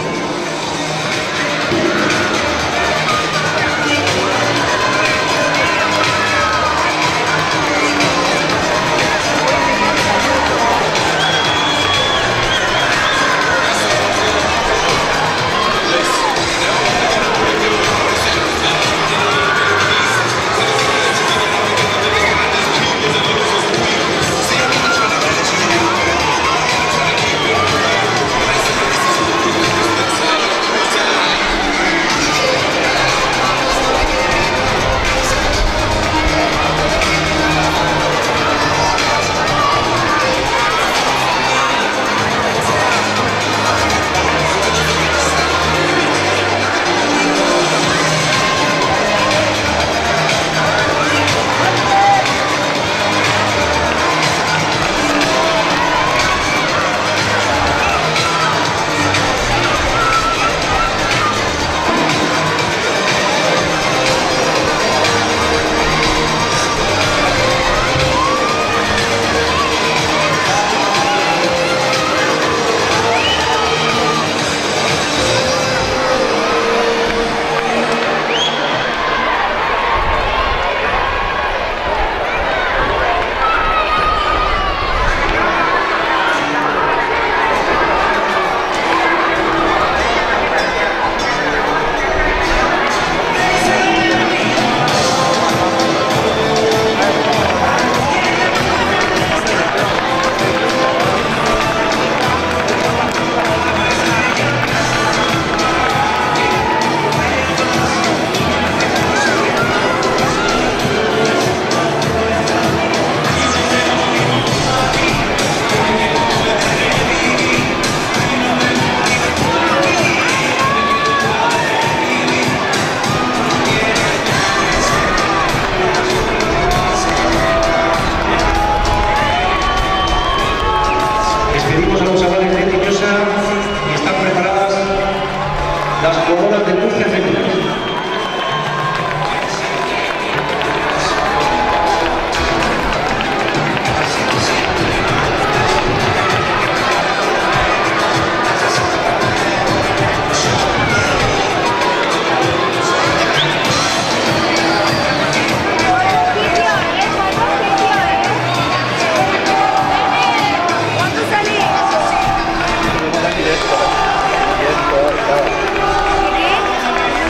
Despedimos a los chavales de Tiñosa y están preparadas las jugadoras del Murcia femenino. Directo.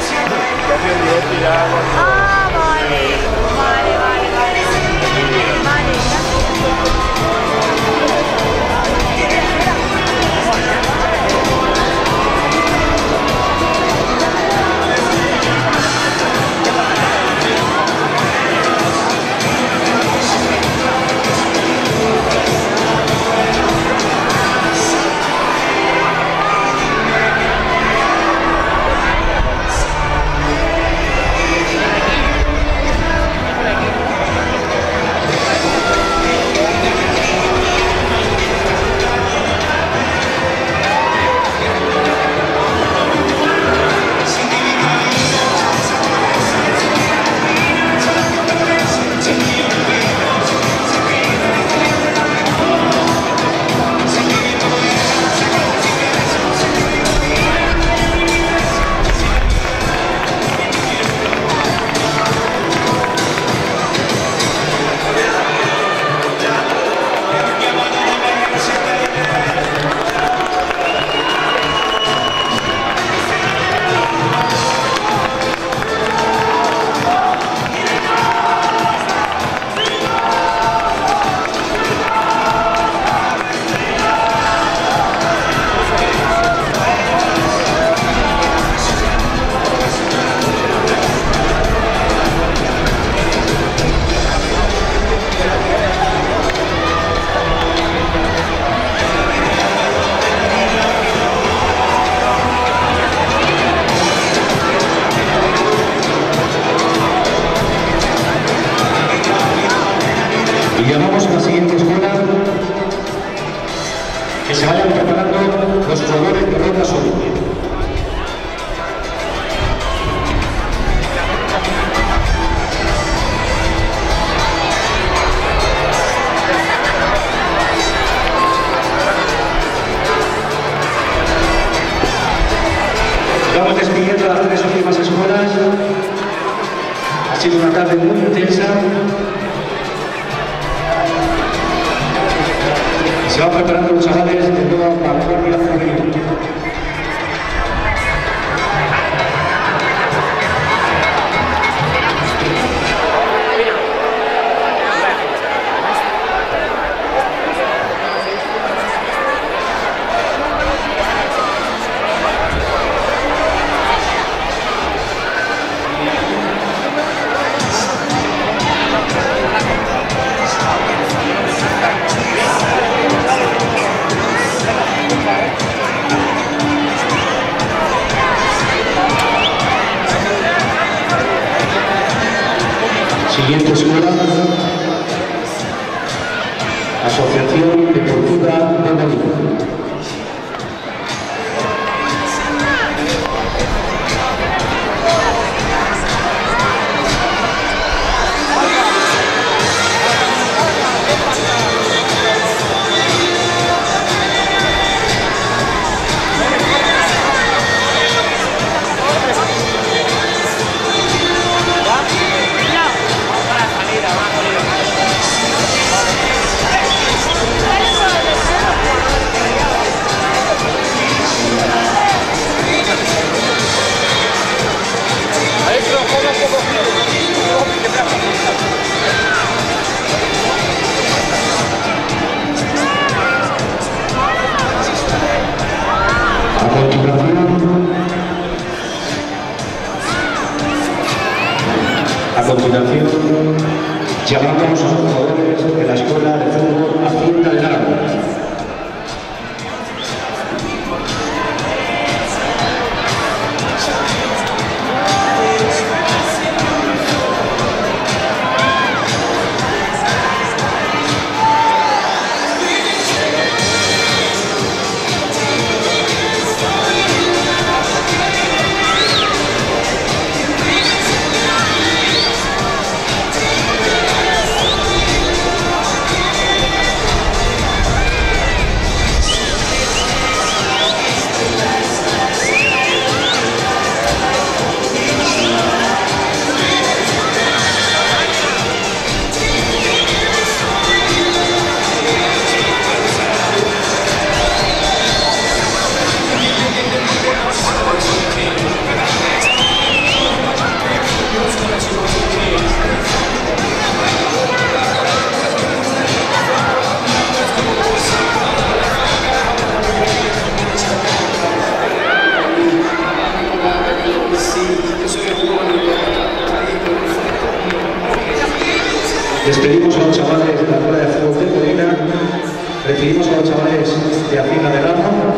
vayan preparando los jugadores de ronda sur. Vamos despidiendo a las tres últimas escuelas. Ha sido una tarde muy intensa. Se van preparando los chavales de nueva vanguardia juvenil. Siguiente escuela, Asociación Deportiva de Molina. A continuación, llamamos a los jugadores de la Escuela de Fútbol Hacienda del Aragón. Despedimos a los chavales de la Escuela de Fútbol de Molina, recibimos a los chavales de Hacienda del Aragón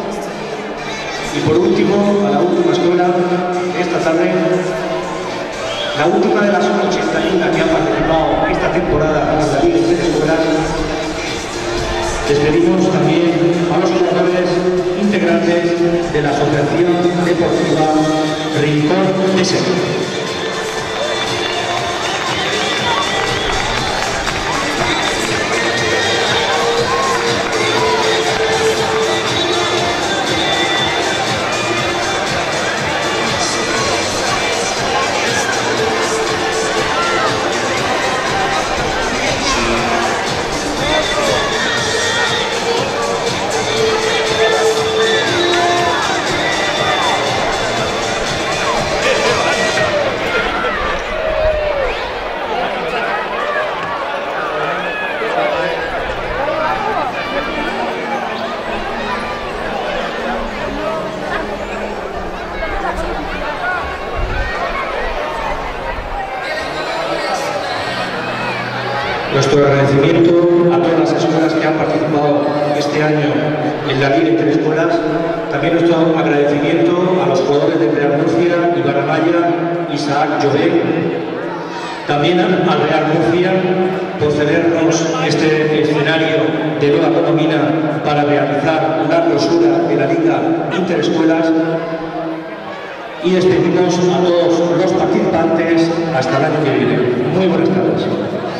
y por último a la última escuela de esta tarde, la última de las 81 que han participado esta temporada en la Liga de Escuelas. Despedimos también a los jugadores integrantes de la Asociación Deportiva Rincón de Sevilla. Nuestro agradecimiento a todas las escuelas que han participado este año en la Liga Interescuelas. También nuestro agradecimiento a los jugadores de Real Murcia, Ibarra Maya, Isaac Llobet. También al Real Murcia por cedernos este escenario de nueva condomina para realizar la clausura de la Liga Interescuelas y despedimos a todos los participantes hasta el año que viene. Muy buenas tardes.